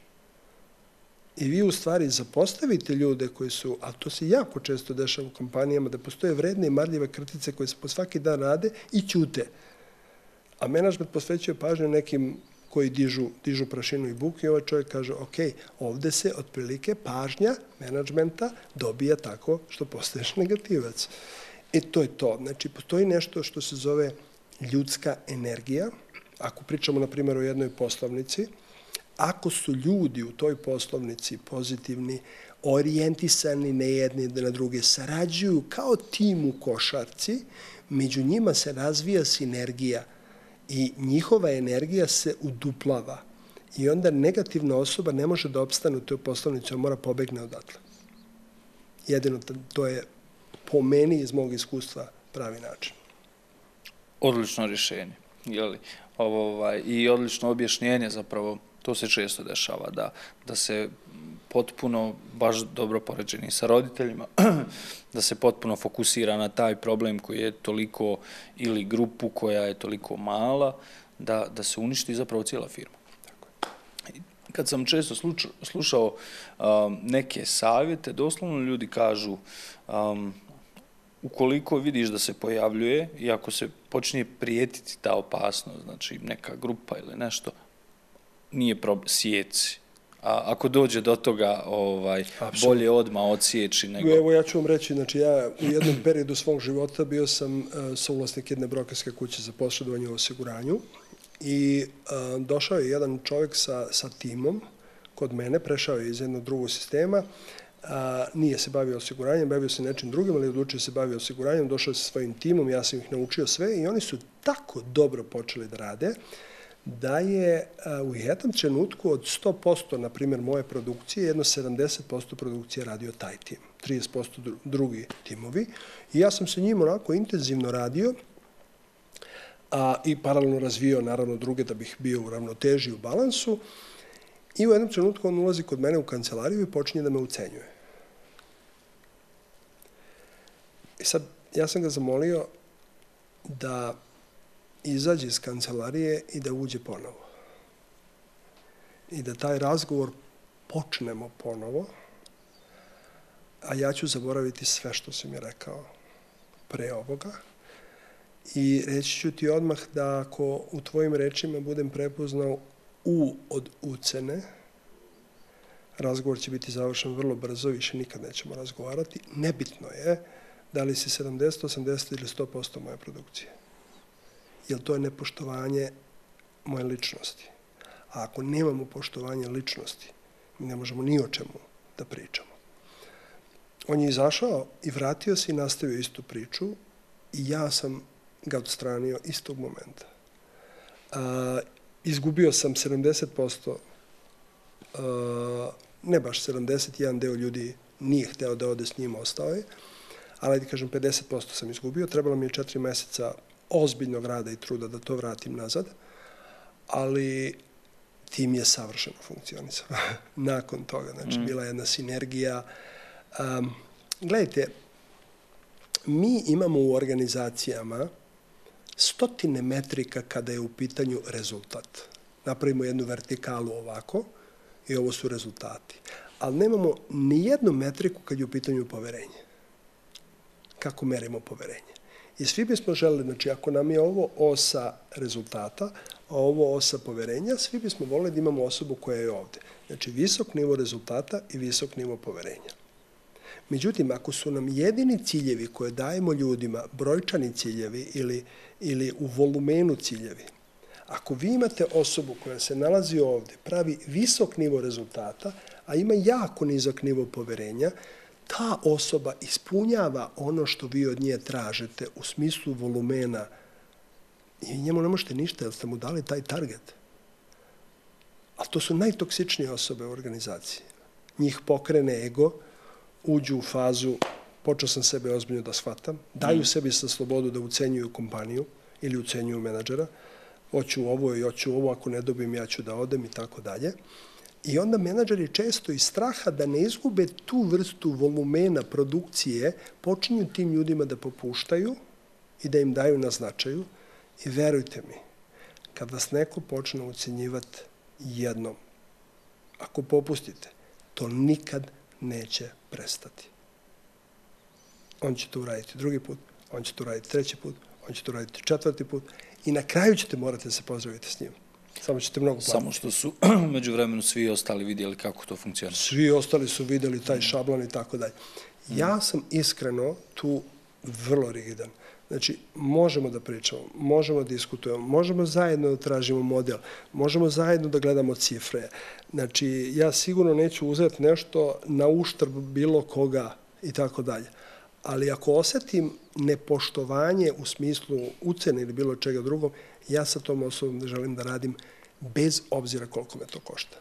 I vi u stvari zapostavite ljude koji su, a to se jako često dešava u kompanijama, da postoje vredne i marljive krtice koje se po svaki dan rade i ćute. A menadžment posvećuje pažnju nekim koji dižu, dižu prašinu i buku i ovaj čovjek kaže, ok, ovdje se otprilike pažnja menadžmenta dobija tako što postaješ negativac. I to je to. Znači, postoji nešto što se zove ljudska energija. Ako pričamo, na primjer, o jednoj poslovnici, ako su ljudi u toj poslovnici pozitivni, orijentisani na jedne i na druge, sarađuju kao tim u košarci, među njima se razvija sinergija i njihova energija se uduplava. I onda negativna osoba ne može da opstane u toj poslovnici, on mora pobegne odatle. Jedino to je po meni iz mog iskustva pravi način. Odlično rješenje. Jeli? Ovo, ovaj, i odlično objašnjenje zapravo. To se često dešava, da, da se potpuno, baš dobro poređeni sa roditeljima, da se potpuno fokusira na taj problem koji je toliko, ili grupu koja je toliko mala, da, da se uništi zapravo cijela firma. Tako je. Kad sam često slučao, slušao um, neke savjete, doslovno ljudi kažu, um, ukoliko vidiš da se pojavljuje i ako se počne prijetiti ta opasnost, znači neka grupa ili nešto, nije problem, sjeci. A ako dođe do toga, ovaj, bolje odmah odsjeći nego... Evo ja ću vam reći, znači ja u jednom periodu svog života bio sam uh, suvlasnik jedne brokerske kuće za posredovanje u osiguranju i uh, došao je jedan čovjek sa, sa timom kod mene, prešao je iz jednog drugog sistema, uh, nije se bavio osiguranjem, bavio se nečim drugim, ali odlučio se bavio osiguranjem, došao je sa svojim timom, ja sam ih naučio sve i oni su tako dobro počeli da rade, da je u jednom trenutku od sto posto, na primjer, moje produkcije, jedno sedamdeset posto produkcije radio taj tim, trideset posto drugi timovi. I ja sam sa njim onako intenzivno radio a, i paralelno razvio, naravno, druge da bih bio u ravnoteži, u balansu. I u jednom trenutku on ulazi kod mene u kancelariju i počinje da me ucenjuje. I sad, ja sam ga zamolio da izađe iz kancelarije i da uđe ponovo. I da taj razgovor počnemo ponovo, a ja ću zaboraviti sve što si mi rekao pre ovoga. I reći ću ti odmah da ako u tvojim rečima budem prepoznao U od ucene, razgovor će biti završen vrlo brzo, više nikad nećemo razgovarati. Nebitno je da li si sedamdeset, osamdeset ili sto posto moje produkcije. Jer to je nepoštovanje moje ličnosti. A ako nemamo poštovanje ličnosti, mi ne možemo ni o čemu da pričamo. On je izašao i vratio se i nastavio istu priču i ja sam ga odstranio istog momenta. A, izgubio sam sedamdeset posto, a, ne baš sedamdeset, jedan deo ljudi nije hteo da ode s njim, ostao je, ali da kažem pedeset posto sam izgubio. Trebalo mi je četiri meseca ozbiljnog rada i truda da to vratim nazad, ali tim je savršeno funkcionisao nakon toga. Znači, mm. bila je jedna sinergija. Um, gledajte, mi imamo u organizacijama stotine metrika kada je u pitanju rezultat. Napravimo jednu vertikalu ovako i ovo su rezultati. Ali nemamo ni jednu metriku kad je u pitanju poverenje. Kako merimo poverenje? I svi bismo želeli, znači ako nam je ovo osa rezultata, a ovo osa poverenja, svi bismo voleli da imamo osobu koja je ovde. Znači visok nivo rezultata i visok nivo poverenja. Međutim, ako su nam jedini ciljevi koje dajemo ljudima, brojčani ciljevi ili, ili u volumenu ciljevi, ako vi imate osobu koja se nalazi ovde, pravi visok nivo rezultata, a ima jako nizak nivo poverenja, ta osoba ispunjava ono što vi od nje tražite u smislu volumena i njemu ne možete ništa jer ste mu dali taj target. A to su najtoksičnije osobe u organizaciji. Njih pokrene ego, uđu u fazu, počeo sam sebe ozbiljno da shvatam, daju mm. sebi sa slobodu da ucenjuju kompaniju ili ucenjuju menadžera, hoću ovo i hoću ovo, ako ne dobijem ja ću da odem i tako dalje. I onda menadžeri često iz straha da ne izgube tu vrstu volumena produkcije, počinju tim ljudima da popuštaju i da im daju na značaju. I verujte mi, kad vas neko počne ucenjivati jednom, ako popustite, to nikad neće prestati. On će to uraditi drugi put, on će to uraditi treći put, on će to uraditi četvrti put i na kraju ćete morati da se pozdraviti s njim. Samo ćete mnogo platiti. Samo što su među vremenu svi ostali vidjeli kako to funkcionira. Svi ostali su vidjeli taj šablon i tako dalje. Ja sam iskreno tu vrlo rigidan. Znači, možemo da pričamo, možemo da diskutujemo, možemo zajedno da tražimo model, možemo zajedno da gledamo cifre. Znači, ja sigurno neću uzeti nešto na uštrb bilo koga i tako dalje. Ali ako osetim nepoštovanje u smislu ucene ili bilo čega drugog, ja sa tom osobom da želim da radim bez obzira koliko me to košta.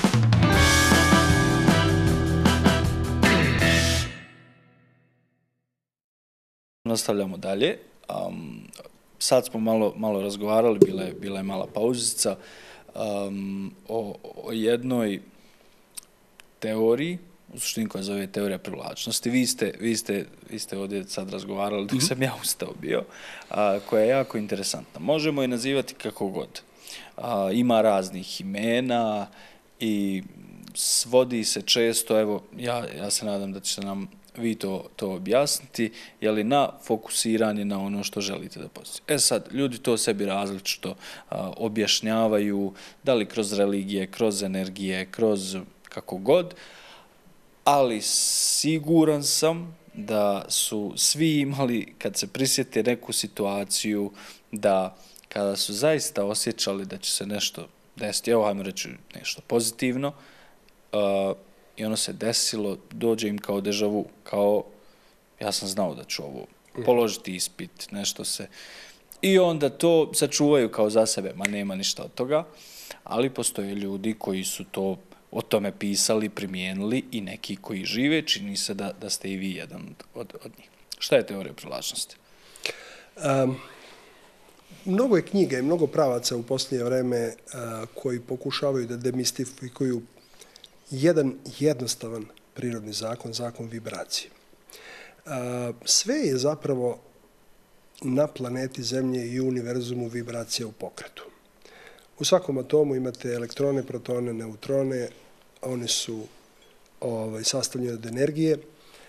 Nastavljamo dalje. Um, sad smo malo, malo razgovarali, bila je, bila je mala pauzica um, o, o jednoj teoriji, u suštini koja zove teorija privlačnosti. Vi ste, vi ste, vi ste ovdje sad razgovarali dok sam ja ustao bio, a, koja je jako interesantna. Možemo je nazivati kako god. A, ima raznih imena i svodi se često, evo, ja, ja se nadam da ćete nam vi to, to objasniti, je li na fokusiranje na ono što želite da postignete. E sad, ljudi to sebi različito a, objašnjavaju, da li kroz religije, kroz energije, kroz kako god, ali siguran sam da su svi imali, kad se prisjete neku situaciju, da kada su zaista osjećali da će se nešto desiti, evo hajmo reći nešto pozitivno, uh, i ono se desilo, dođe im kao deja vu, kao ja sam znao da ću ovo položiti ispit, nešto se... i onda to sačuvaju kao za sebe, ma nema ništa od toga, ali postoje ljudi koji su to o tome pisali, primijenili i neki koji žive, čini se da, da ste i vi jedan od, od njih. Šta je teorija privlačnosti? Um, mnogo je knjiga i mnogo pravaca u posljednje vreme uh, koji pokušavaju da demistifikuju jedan jednostavan prirodni zakon, zakon vibracije. Uh, sve je zapravo na planeti Zemlje i univerzumu vibracija u pokretu. U svakom atomu imate elektrone, protone, neutrone, oni su ovaj, sastavljeni od energije,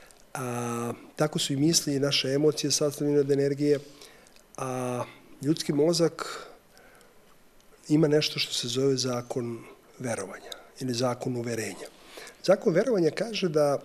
a tako su i misli i naše emocije sastavljene od energije, a ljudski mozak ima nešto što se zove zakon verovanja ili zakon uverenja. Zakon verovanja kaže da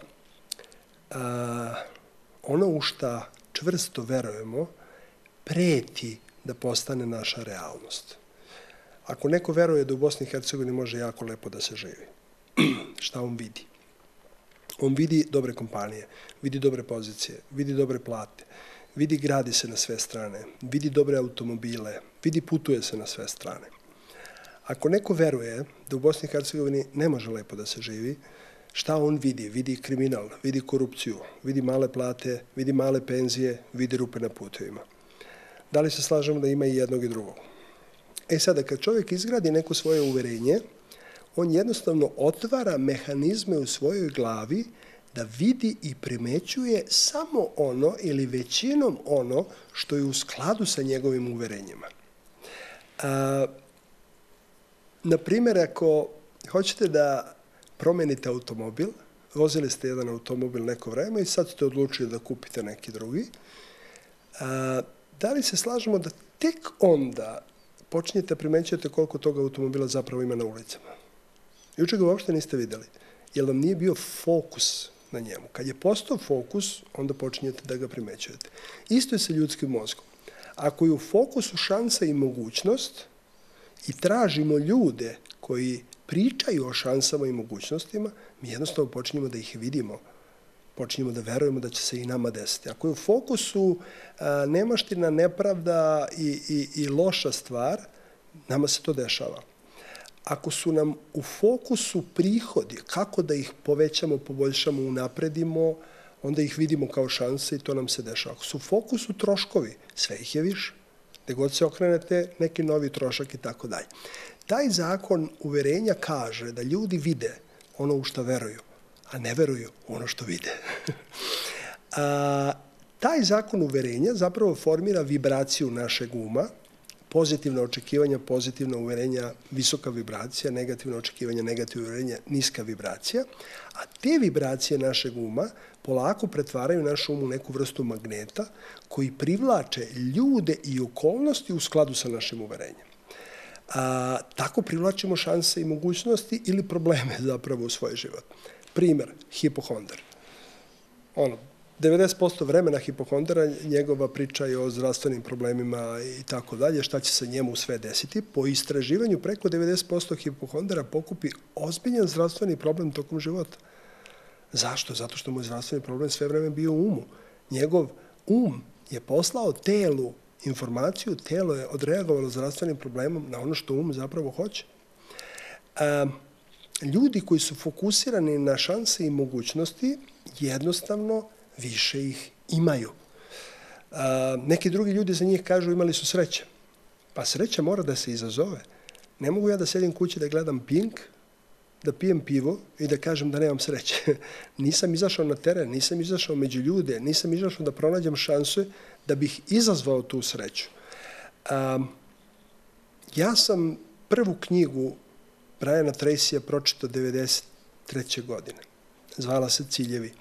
a, ono u šta čvrsto verujemo preti da postane naša realnost. Ako neko veruje da u Bosni i Hercegovini može jako lepo da se živi, šta on vidi? On vidi dobre kompanije, vidi dobre pozicije, vidi dobre plate, vidi gradi se na sve strane, vidi dobre automobile, vidi putuje se na sve strane. Ako neko veruje da u Bosni i Hercegovini ne može lepo da se živi, šta on vidi? Vidi kriminal, vidi korupciju, vidi male plate, vidi male penzije, vidi rupe na putevima. Da li se slažemo da ima i jednog i drugog? E sada, kad čovjek izgradi neko svoje uverenje, on jednostavno otvara mehanizme u svojoj glavi da vidi i primećuje samo ono ili većinom ono što je u skladu sa njegovim uverenjima. A, na primjer, ako hoćete da promenite automobil, vozili ste jedan automobil neko vreme i sad ste odlučili da kupite neki drugi, a, da li se slažemo da tek onda počinjete primećujete koliko toga automobila zapravo ima na ulicama? Juče ga uopšte niste vidjeli, jer vam nije bio fokus na njemu. Kad je postao fokus, onda počinjete da ga primećujete. Isto je sa ljudskim mozgom. Ako je u fokusu šansa i mogućnost i tražimo ljude koji pričaju o šansama i mogućnostima, mi jednostavno počinjemo da ih vidimo, počinjemo da verujemo da će se i nama desiti. Ako je u fokusu a, nemaština, nepravda i, i, i loša stvar, nama se to dešava. Ako su nam u fokusu prihodi, kako da ih povećamo, poboljšamo, unapredimo, onda ih vidimo kao šanse i to nam se dešava. Ako su u fokusu troškovi, sve ih je više. Gde god se okrenete, neki novi trošak i tako dalje. Taj zakon uverenja kaže da ljudi vide ono u što veruju, a ne veruju ono što vide. a, taj zakon uverenja zapravo formira vibraciju našeg uma, pozitivna očekivanja, pozitivna uverenja, visoka vibracija, negativna očekivanja, negativna uverenja, niska vibracija, a te vibracije našeg uma polako pretvaraju naš um u neku vrstu magneta koji privlače ljude i okolnosti u skladu sa našim uverenjem. A, tako privlačimo šanse i mogućnosti ili probleme zapravo u svoj život. Primjer, hipohondar. Ono, devedeset posto vremena hipohondara, njegova priča je o zdravstvenim problemima i tako dalje, šta će se njemu sve desiti. Po istraživanju preko devedeset posto hipohondara pokupi ozbiljan zdravstveni problem tokom života. Zašto? Zato što mu je zdravstveni problem sve vreme bio u umu. Njegov um je poslao telu informaciju, telo je odreagovalo zdravstvenim problemom na ono što um zapravo hoće. A, ljudi koji su fokusirani na šanse i mogućnosti, jednostavno više ih imaju. A, neki drugi ljudi za njih kažu imali su sreće. Pa sreća mora da se izazove. Ne mogu ja da sedim kući da gledam Pink, da pijem pivo i da kažem da nemam sreće. Nisam izašao na teren, nisam izašao među ljude, nisam izašao da pronađem šanse da bih izazvao tu sreću. A, ja sam prvu knjigu Briana Tracyja pročitao devedeset treće godine. Zvala se Ciljevi.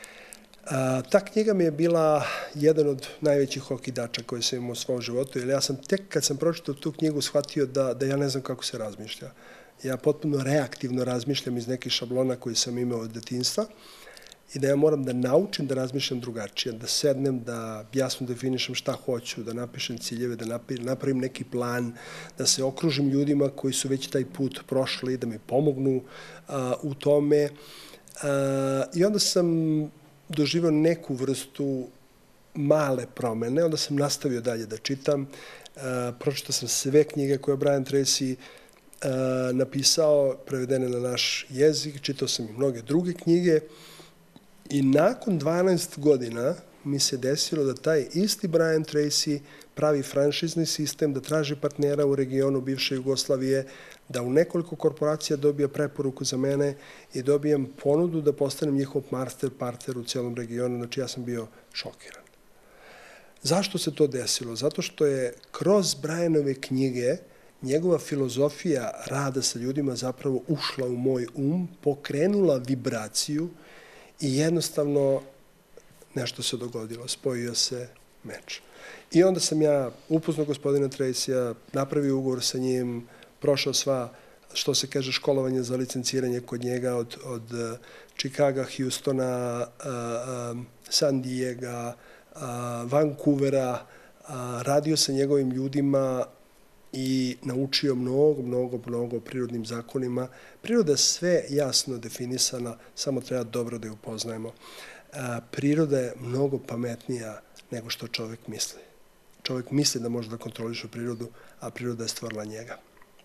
A, ta knjiga mi je bila jedan od najvećih okidača koje sam imao u svom životu, jer ja sam tek kad sam pročitao tu knjigu shvatio da, da ja ne znam kako se razmišlja. Ja potpuno reaktivno razmišljam iz nekih šablona koji sam imao od detinjstva i da ja moram da naučim da razmišljam drugačije, da sednem, da jasno definišem šta hoću, da napišem ciljeve, da napravim neki plan, da se okružim ljudima koji su već taj put prošli, da mi pomognu a, u tome. A, I onda sam doživao neku vrstu male promene, onda sam nastavio dalje da čitam. Uh, pročitao sam sve knjige koje je Brian Tracy uh, napisao, prevedene na naš jezik, čitao sam i mnoge druge knjige i nakon dvanaest godina mi se desilo da taj isti Brian Tracy pravi franšizni sistem, da traži partnera u regionu bivše Jugoslavije, da u nekoliko korporacija dobija preporuku za mene i dobijem ponudu da postanem njihov master partner u cijelom regionu. Znači, ja sam bio šokiran. Zašto se to desilo? Zato što je kroz Brianove knjige njegova filozofija rada sa ljudima zapravo ušla u moj um, pokrenula vibraciju i jednostavno nešto se dogodilo, spojio se meč. I onda sam ja upoznao gospodina Tracyja, napravio ugovor sa njim, prošao sva, što se kaže, školovanje za licenciranje kod njega od, od Chicaga, Houstona, San Diega, Vancouvera, radio sa njegovim ljudima i naučio mnogo, mnogo, mnogo o prirodnim zakonima. Priroda je sve jasno definisana, samo treba dobro da ju upoznajemo. Priroda je mnogo pametnija nego što čovjek misli. Čovjek misli da može da kontroliše prirodu, a priroda je stvorila njega.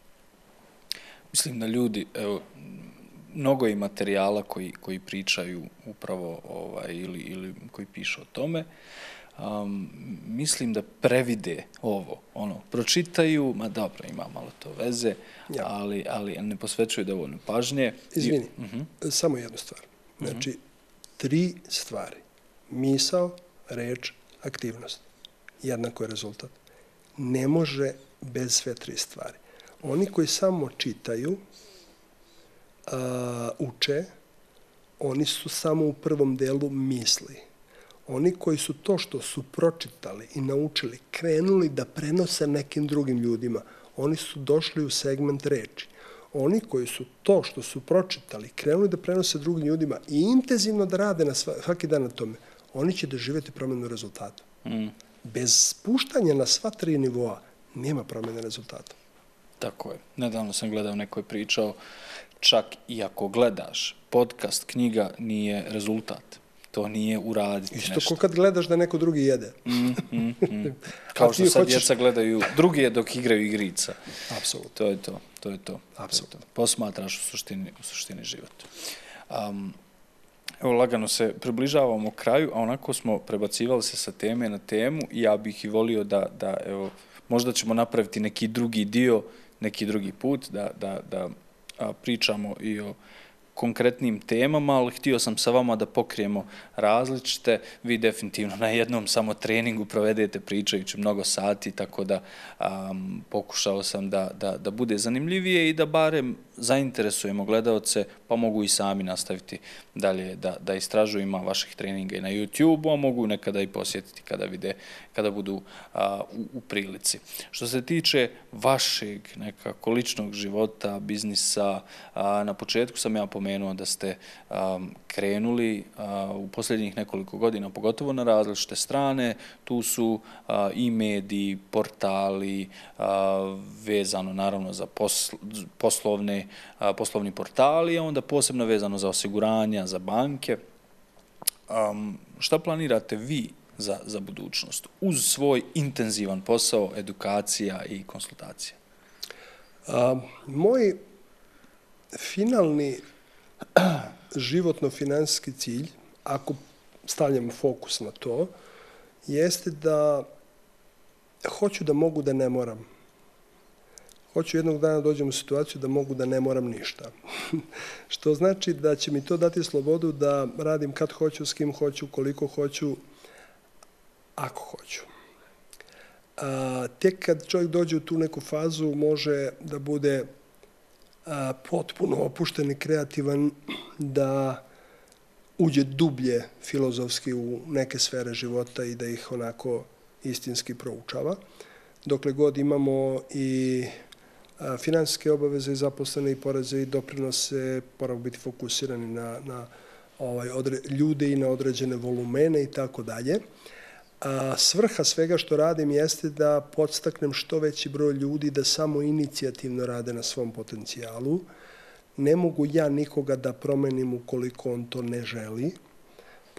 Mislim da ljudi, evo, mnogo je materijala koji, koji pričaju upravo ovaj, ili, ili koji pišu o tome. Um, mislim da previde ovo, ono, pročitaju, ma dobro, ima malo to veze, ja. ali, ali ne posvećuju dovoljno pažnje. Izvini, I, uh-huh. samo jednu stvar. Znači, uh-huh. tri stvari. Misao, reč, aktivnost. Jednako je rezultat. Ne može bez sve tri stvari. Oni koji samo čitaju, uh, uče, oni su samo u prvom delu misli. Oni koji su to što su pročitali i naučili, krenuli da prenose nekim drugim ljudima, oni su došli u segment reči. Oni koji su to što su pročitali, krenuli da prenose drugim ljudima i intenzivno da rade na svaki dan na tome, oni će doživjeti promjenu rezultata. Mm. Bez spuštanja na sva tri nivoa nema promjene rezultata. Tako je. Nedavno sam gledao, neko je pričao, čak i ako gledaš podcast, knjiga nije rezultat. To nije uraditi Isto nešto. Isto ko kad gledaš da neko drugi jede. Mm, mm, mm. Kao što sad hoćeš... djeca gledaju drugi dok igraju igrica. Apsolutno. To je to. To je to. Apsolutno. Posmatraš u suštini, u suštini život. Um, evo, lagano se približavamo kraju, a onako smo prebacivali se sa teme na temu i ja bih i volio da, da evo, možda ćemo napraviti neki drugi dio, neki drugi put, da, da, da a, pričamo i o konkretnim temama, ali htio sam sa vama da pokrijemo različite. Vi definitivno na jednom samo treningu provedete pričajući mnogo sati, tako da um, pokušao sam da, da, da bude zanimljivije i da barem zainteresujemo gledaoce, pa mogu i sami nastaviti dalje da, da istražuju. Ima vaših treninga i na YouTube, a mogu nekada i posjetiti kada vide, kada budu a, u, u prilici. Što se tiče vašeg nekako ličnog života, biznisa, a, na početku sam ja pomenuo da ste a, krenuli a, u posljednjih nekoliko godina, pogotovo na različite strane. Tu su a, i mediji, portali, a, vezano naravno za posl, poslovne poslovni portali, a onda posebno vezano za osiguranja, za banke. Um, šta planirate vi za, za budućnost uz svoj intenzivan posao, edukacija i konsultacija? A, moj finalni životno-finansijski cilj, ako stavljamo fokus na to, jeste da hoću da mogu da ne moram. Hoću jednog dana dođem u situaciju da mogu da ne moram ništa. Što znači da će mi to dati slobodu da radim kad hoću, s kim hoću, koliko hoću, ako hoću. A, tek kad čovjek dođe u tu neku fazu, može da bude a, potpuno opušten i kreativan, da uđe dublje filozofski u neke sfere života i da ih onako istinski proučava. Dokle god imamo i finansijske obaveze i zaposlene i poreze i doprinose, moramo biti fokusirani na, na ovaj, odre, ljude i na određene volumene i tako dalje. A svrha svega što radim jeste da podstaknem što veći broj ljudi da samo inicijativno rade na svom potencijalu. Ne mogu ja nikoga da promenim ukoliko on to ne želi.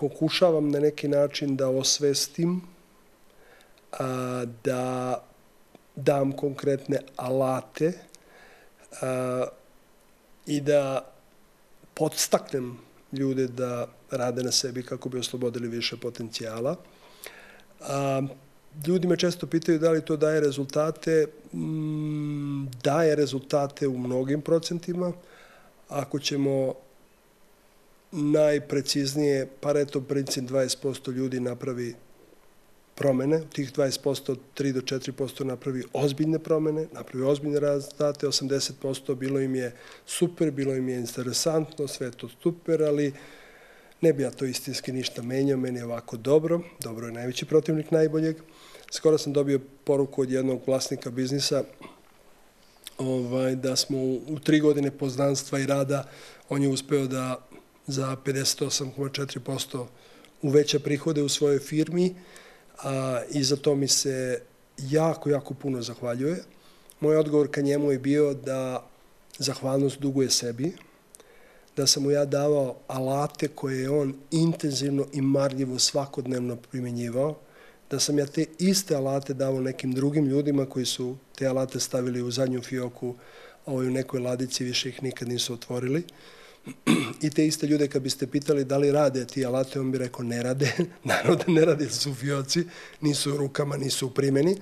pokušavam na neki način da osvestim, a, da dam konkretne alate a, i da podstaknem ljude da rade na sebi kako bi oslobodili više potencijala. A, ljudi me često pitaju da li to daje rezultate. Mm, daje rezultate u mnogim procentima. Ako ćemo najpreciznije, Pareto princip dvadeset posto ljudi napravi promene, tih dvadeset posto, tri do četiri posto napravi ozbiljne promene, napravi ozbiljne rezultate, osamdeset posto bilo im je super, bilo im je interesantno, sve je to super, ali ne bi ja to istinski ništa menjao, meni je ovako dobro, dobro je najveći protivnik najboljeg. Skoro sam dobio poruku od jednog vlasnika biznisa ovaj, da smo u, u tri godine poznanstva i rada, on je uspeo da za pedeset osam zarez četiri posto uveća prihode u svojoj firmi, a, i za to mi se jako, jako puno zahvaljuje. Moj odgovor ka njemu je bio da zahvalnost duguje sebi, da sam mu ja davao alate koje je on intenzivno i marljivo svakodnevno primjenjivao, da sam ja te iste alate davao nekim drugim ljudima koji su te alate stavili u zadnju fioku, ovaj, u nekoj ladici, više ih nikad nisu otvorili. I te iste ljude kad biste pitali da li rade ti alate, on bi rekao ne rade. Naravno da ne rade, su u fioci, nisu u rukama, nisu u primjeni.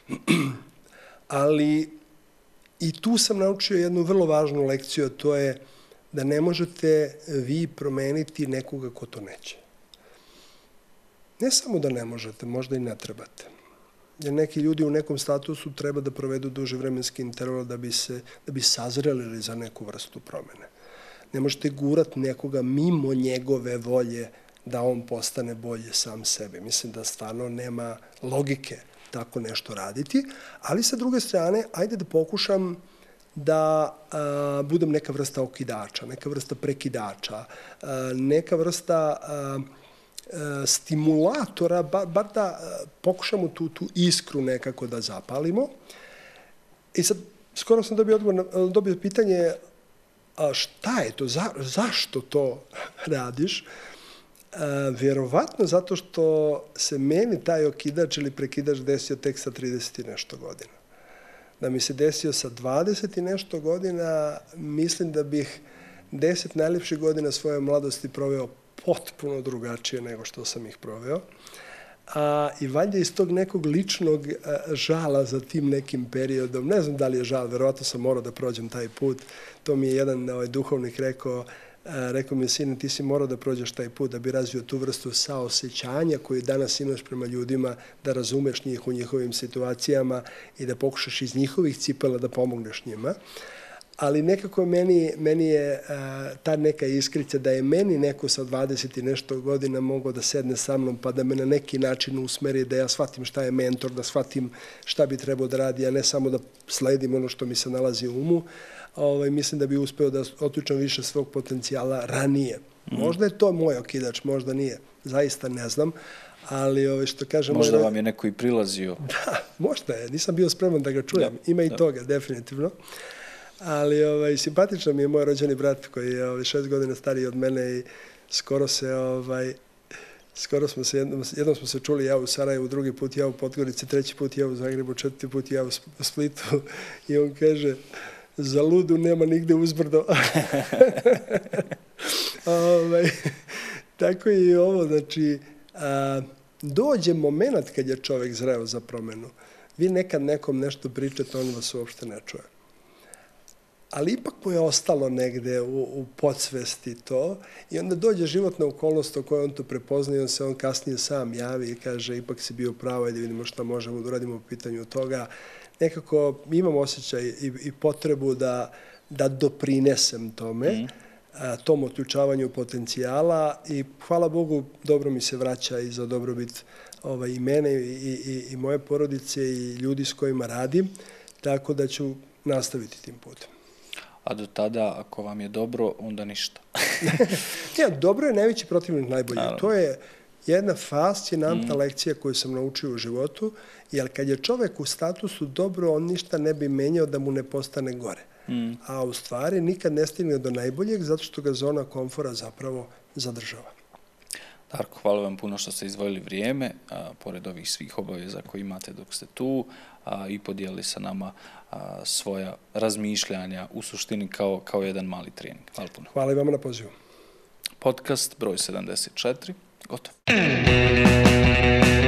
Ali i tu sam naučio jednu vrlo važnu lekciju, a to je da ne možete vi promeniti nekoga ko to neće. Ne samo da ne možete, možda i ne trebate. Jer neki ljudi u nekom statusu treba da provedu duže vremenski interval da bi, se, da bi sazreli za neku vrstu promene. Ne možete gurati nekoga mimo njegove volje da on postane bolje sam sebe. Mislim da stvarno nema logike tako nešto raditi, ali sa druge strane, ajde da pokušam da a, budem neka vrsta okidača, neka vrsta prekidača, a, neka vrsta a, a, stimulatora, bar, bar da a, pokušamo tu, tu iskru nekako da zapalimo. I sad, skoro sam dobio, odgovor na, dobio pitanje, a šta je to, za, zašto to radiš? A, vjerovatno zato što se meni taj okidač ili prekidač desio tek sa trideset i nešto godina. Da mi se desio sa dvadeset i nešto godina, mislim da bih deset najljepših godina svoje mladosti proveo potpuno drugačije nego što sam ih proveo. A, I valjda iz tog nekog ličnog a, žala za tim nekim periodom, ne znam da li je žal, verovatno sam morao da prođem taj put, to mi je jedan ovaj, duhovnik rekao, a, rekao mi je, sine, ti si morao da prođeš taj put da bi razvio tu vrstu saosećanja koju danas imaš prema ljudima, da razumeš njih u njihovim situacijama i da pokušaš iz njihovih cipela da pomogneš njima. Ali nekako meni, meni je a, ta neka iskrica da je meni neko sa dvadeset i nešto godina mogao da sedne sa mnom pa da me na neki način usmeri, da ja shvatim šta je mentor, da shvatim šta bi trebao da radi, a ne samo da sledim ono što mi se nalazi u umu. Ovaj, mislim da bi uspeo da otključam više svog potencijala ranije. Mm. Možda je to moj okidač, možda nije. Zaista ne znam. Ali ovaj, što kažem... Možda vam je neko i prilazio. Da, možda je. Nisam bio spreman da ga čujem. Da, Ima i da. toga, definitivno. Ali ovaj, simpatičan mi je moj rođeni brat koji je ovaj, šest godina stariji od mene i skoro se... Ovaj, skoro smo se, jednom, jednom smo se čuli ja u Sarajevu, drugi put ja u Podgorici, treći put ja u Zagrebu, četvrti put ja u Splitu. I on kaže... Za ludu nema nigde uzbrdo. ovaj, tako je i ovo. Znači, a, dođe moment kad je čovjek zreo za promenu. Vi nekad nekom nešto pričate, on vas uopšte ne čuje. Ali ipak mu je ostalo negde u, u podsvesti to i onda dođe životna okolnost o kojoj on to prepozna i on se on kasnije sam javi i kaže ipak si bio pravo i da vidimo šta možemo da uradimo u pitanju toga. Nekako imam osjećaj i, i potrebu da, da doprinesem tome, mm. a, tom otključavanju potencijala i hvala Bogu dobro mi se vraća i za dobrobit ovaj, i mene i, i, i moje porodice i ljudi s kojima radim, tako da ću nastaviti tim putem. A do tada, ako vam je dobro, onda ništa. ja, dobro je najveći protivnik najbolji. To je jedna fascinantna mm. lekcija koju sam naučio u životu, jer kad je čovek u statusu dobro, on ništa ne bi menjao da mu ne postane gore. Mm. A u stvari nikad ne stigne do najboljeg zato što ga zona komfora zapravo zadržava. Darko, hvala vam puno što ste izdvojili vrijeme, a, pored ovih svih obaveza koje imate dok ste tu, a, i podijelili sa nama a, svoja razmišljanja u suštini kao, kao jedan mali trening. Hvala puno. Hvala i vama na pozivu. Podcast broj sedamdeset četiri, gotov.